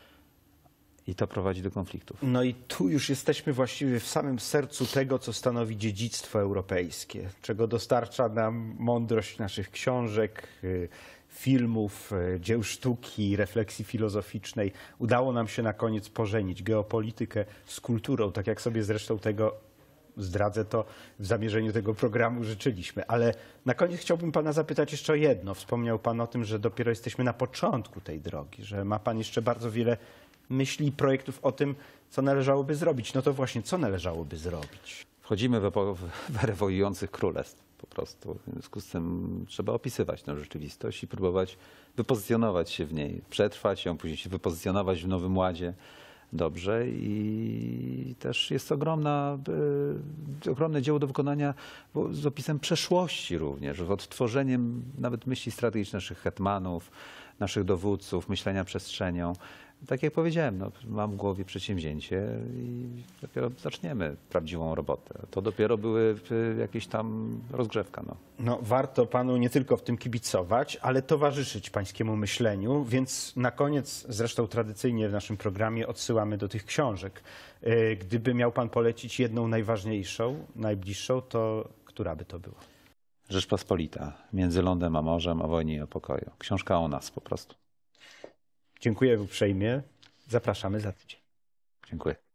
I to prowadzi do konfliktów. No i tu już jesteśmy właściwie w samym sercu tego, co stanowi dziedzictwo europejskie, czego dostarcza nam mądrość naszych książek, y, filmów, y, dzieł sztuki, refleksji filozoficznej. Udało nam się na koniec pożenić geopolitykę z kulturą, tak jak sobie zresztą tego, zdradzę to, w zamierzeniu tego programu życzyliśmy. Ale na koniec chciałbym pana zapytać jeszcze o jedno. Wspomniał pan o tym, że dopiero jesteśmy na początku tej drogi, że ma pan jeszcze bardzo wiele myśli i projektów o tym, co należałoby zrobić. No to właśnie, co należałoby zrobić? Wchodzimy w epokę w erę wojujących królestw po prostu. W związku z tym trzeba opisywać tę rzeczywistość i próbować wypozycjonować się w niej, przetrwać ją, później się wypozycjonować w nowym ładzie dobrze. I też jest ogromna, y, ogromne dzieło do wykonania bo z opisem przeszłości również, odtworzeniem nawet myśli strategicznych naszych hetmanów, naszych dowódców, myślenia przestrzenią. Tak jak powiedziałem, no, mam w głowie przedsięwzięcie i dopiero zaczniemy prawdziwą robotę. To dopiero były jakieś tam rozgrzewka. No. No, warto panu nie tylko w tym kibicować, ale towarzyszyć pańskiemu myśleniu, więc na koniec, zresztą tradycyjnie w naszym programie odsyłamy do tych książek. Gdyby miał pan polecić jedną najważniejszą, najbliższą, to która by to była? Rzeczpospolita. Między lądem a morzem, o wojnie i o pokoju. Książka o nas po prostu. Dziękuję uprzejmie. Zapraszamy za tydzień. Dziękuję.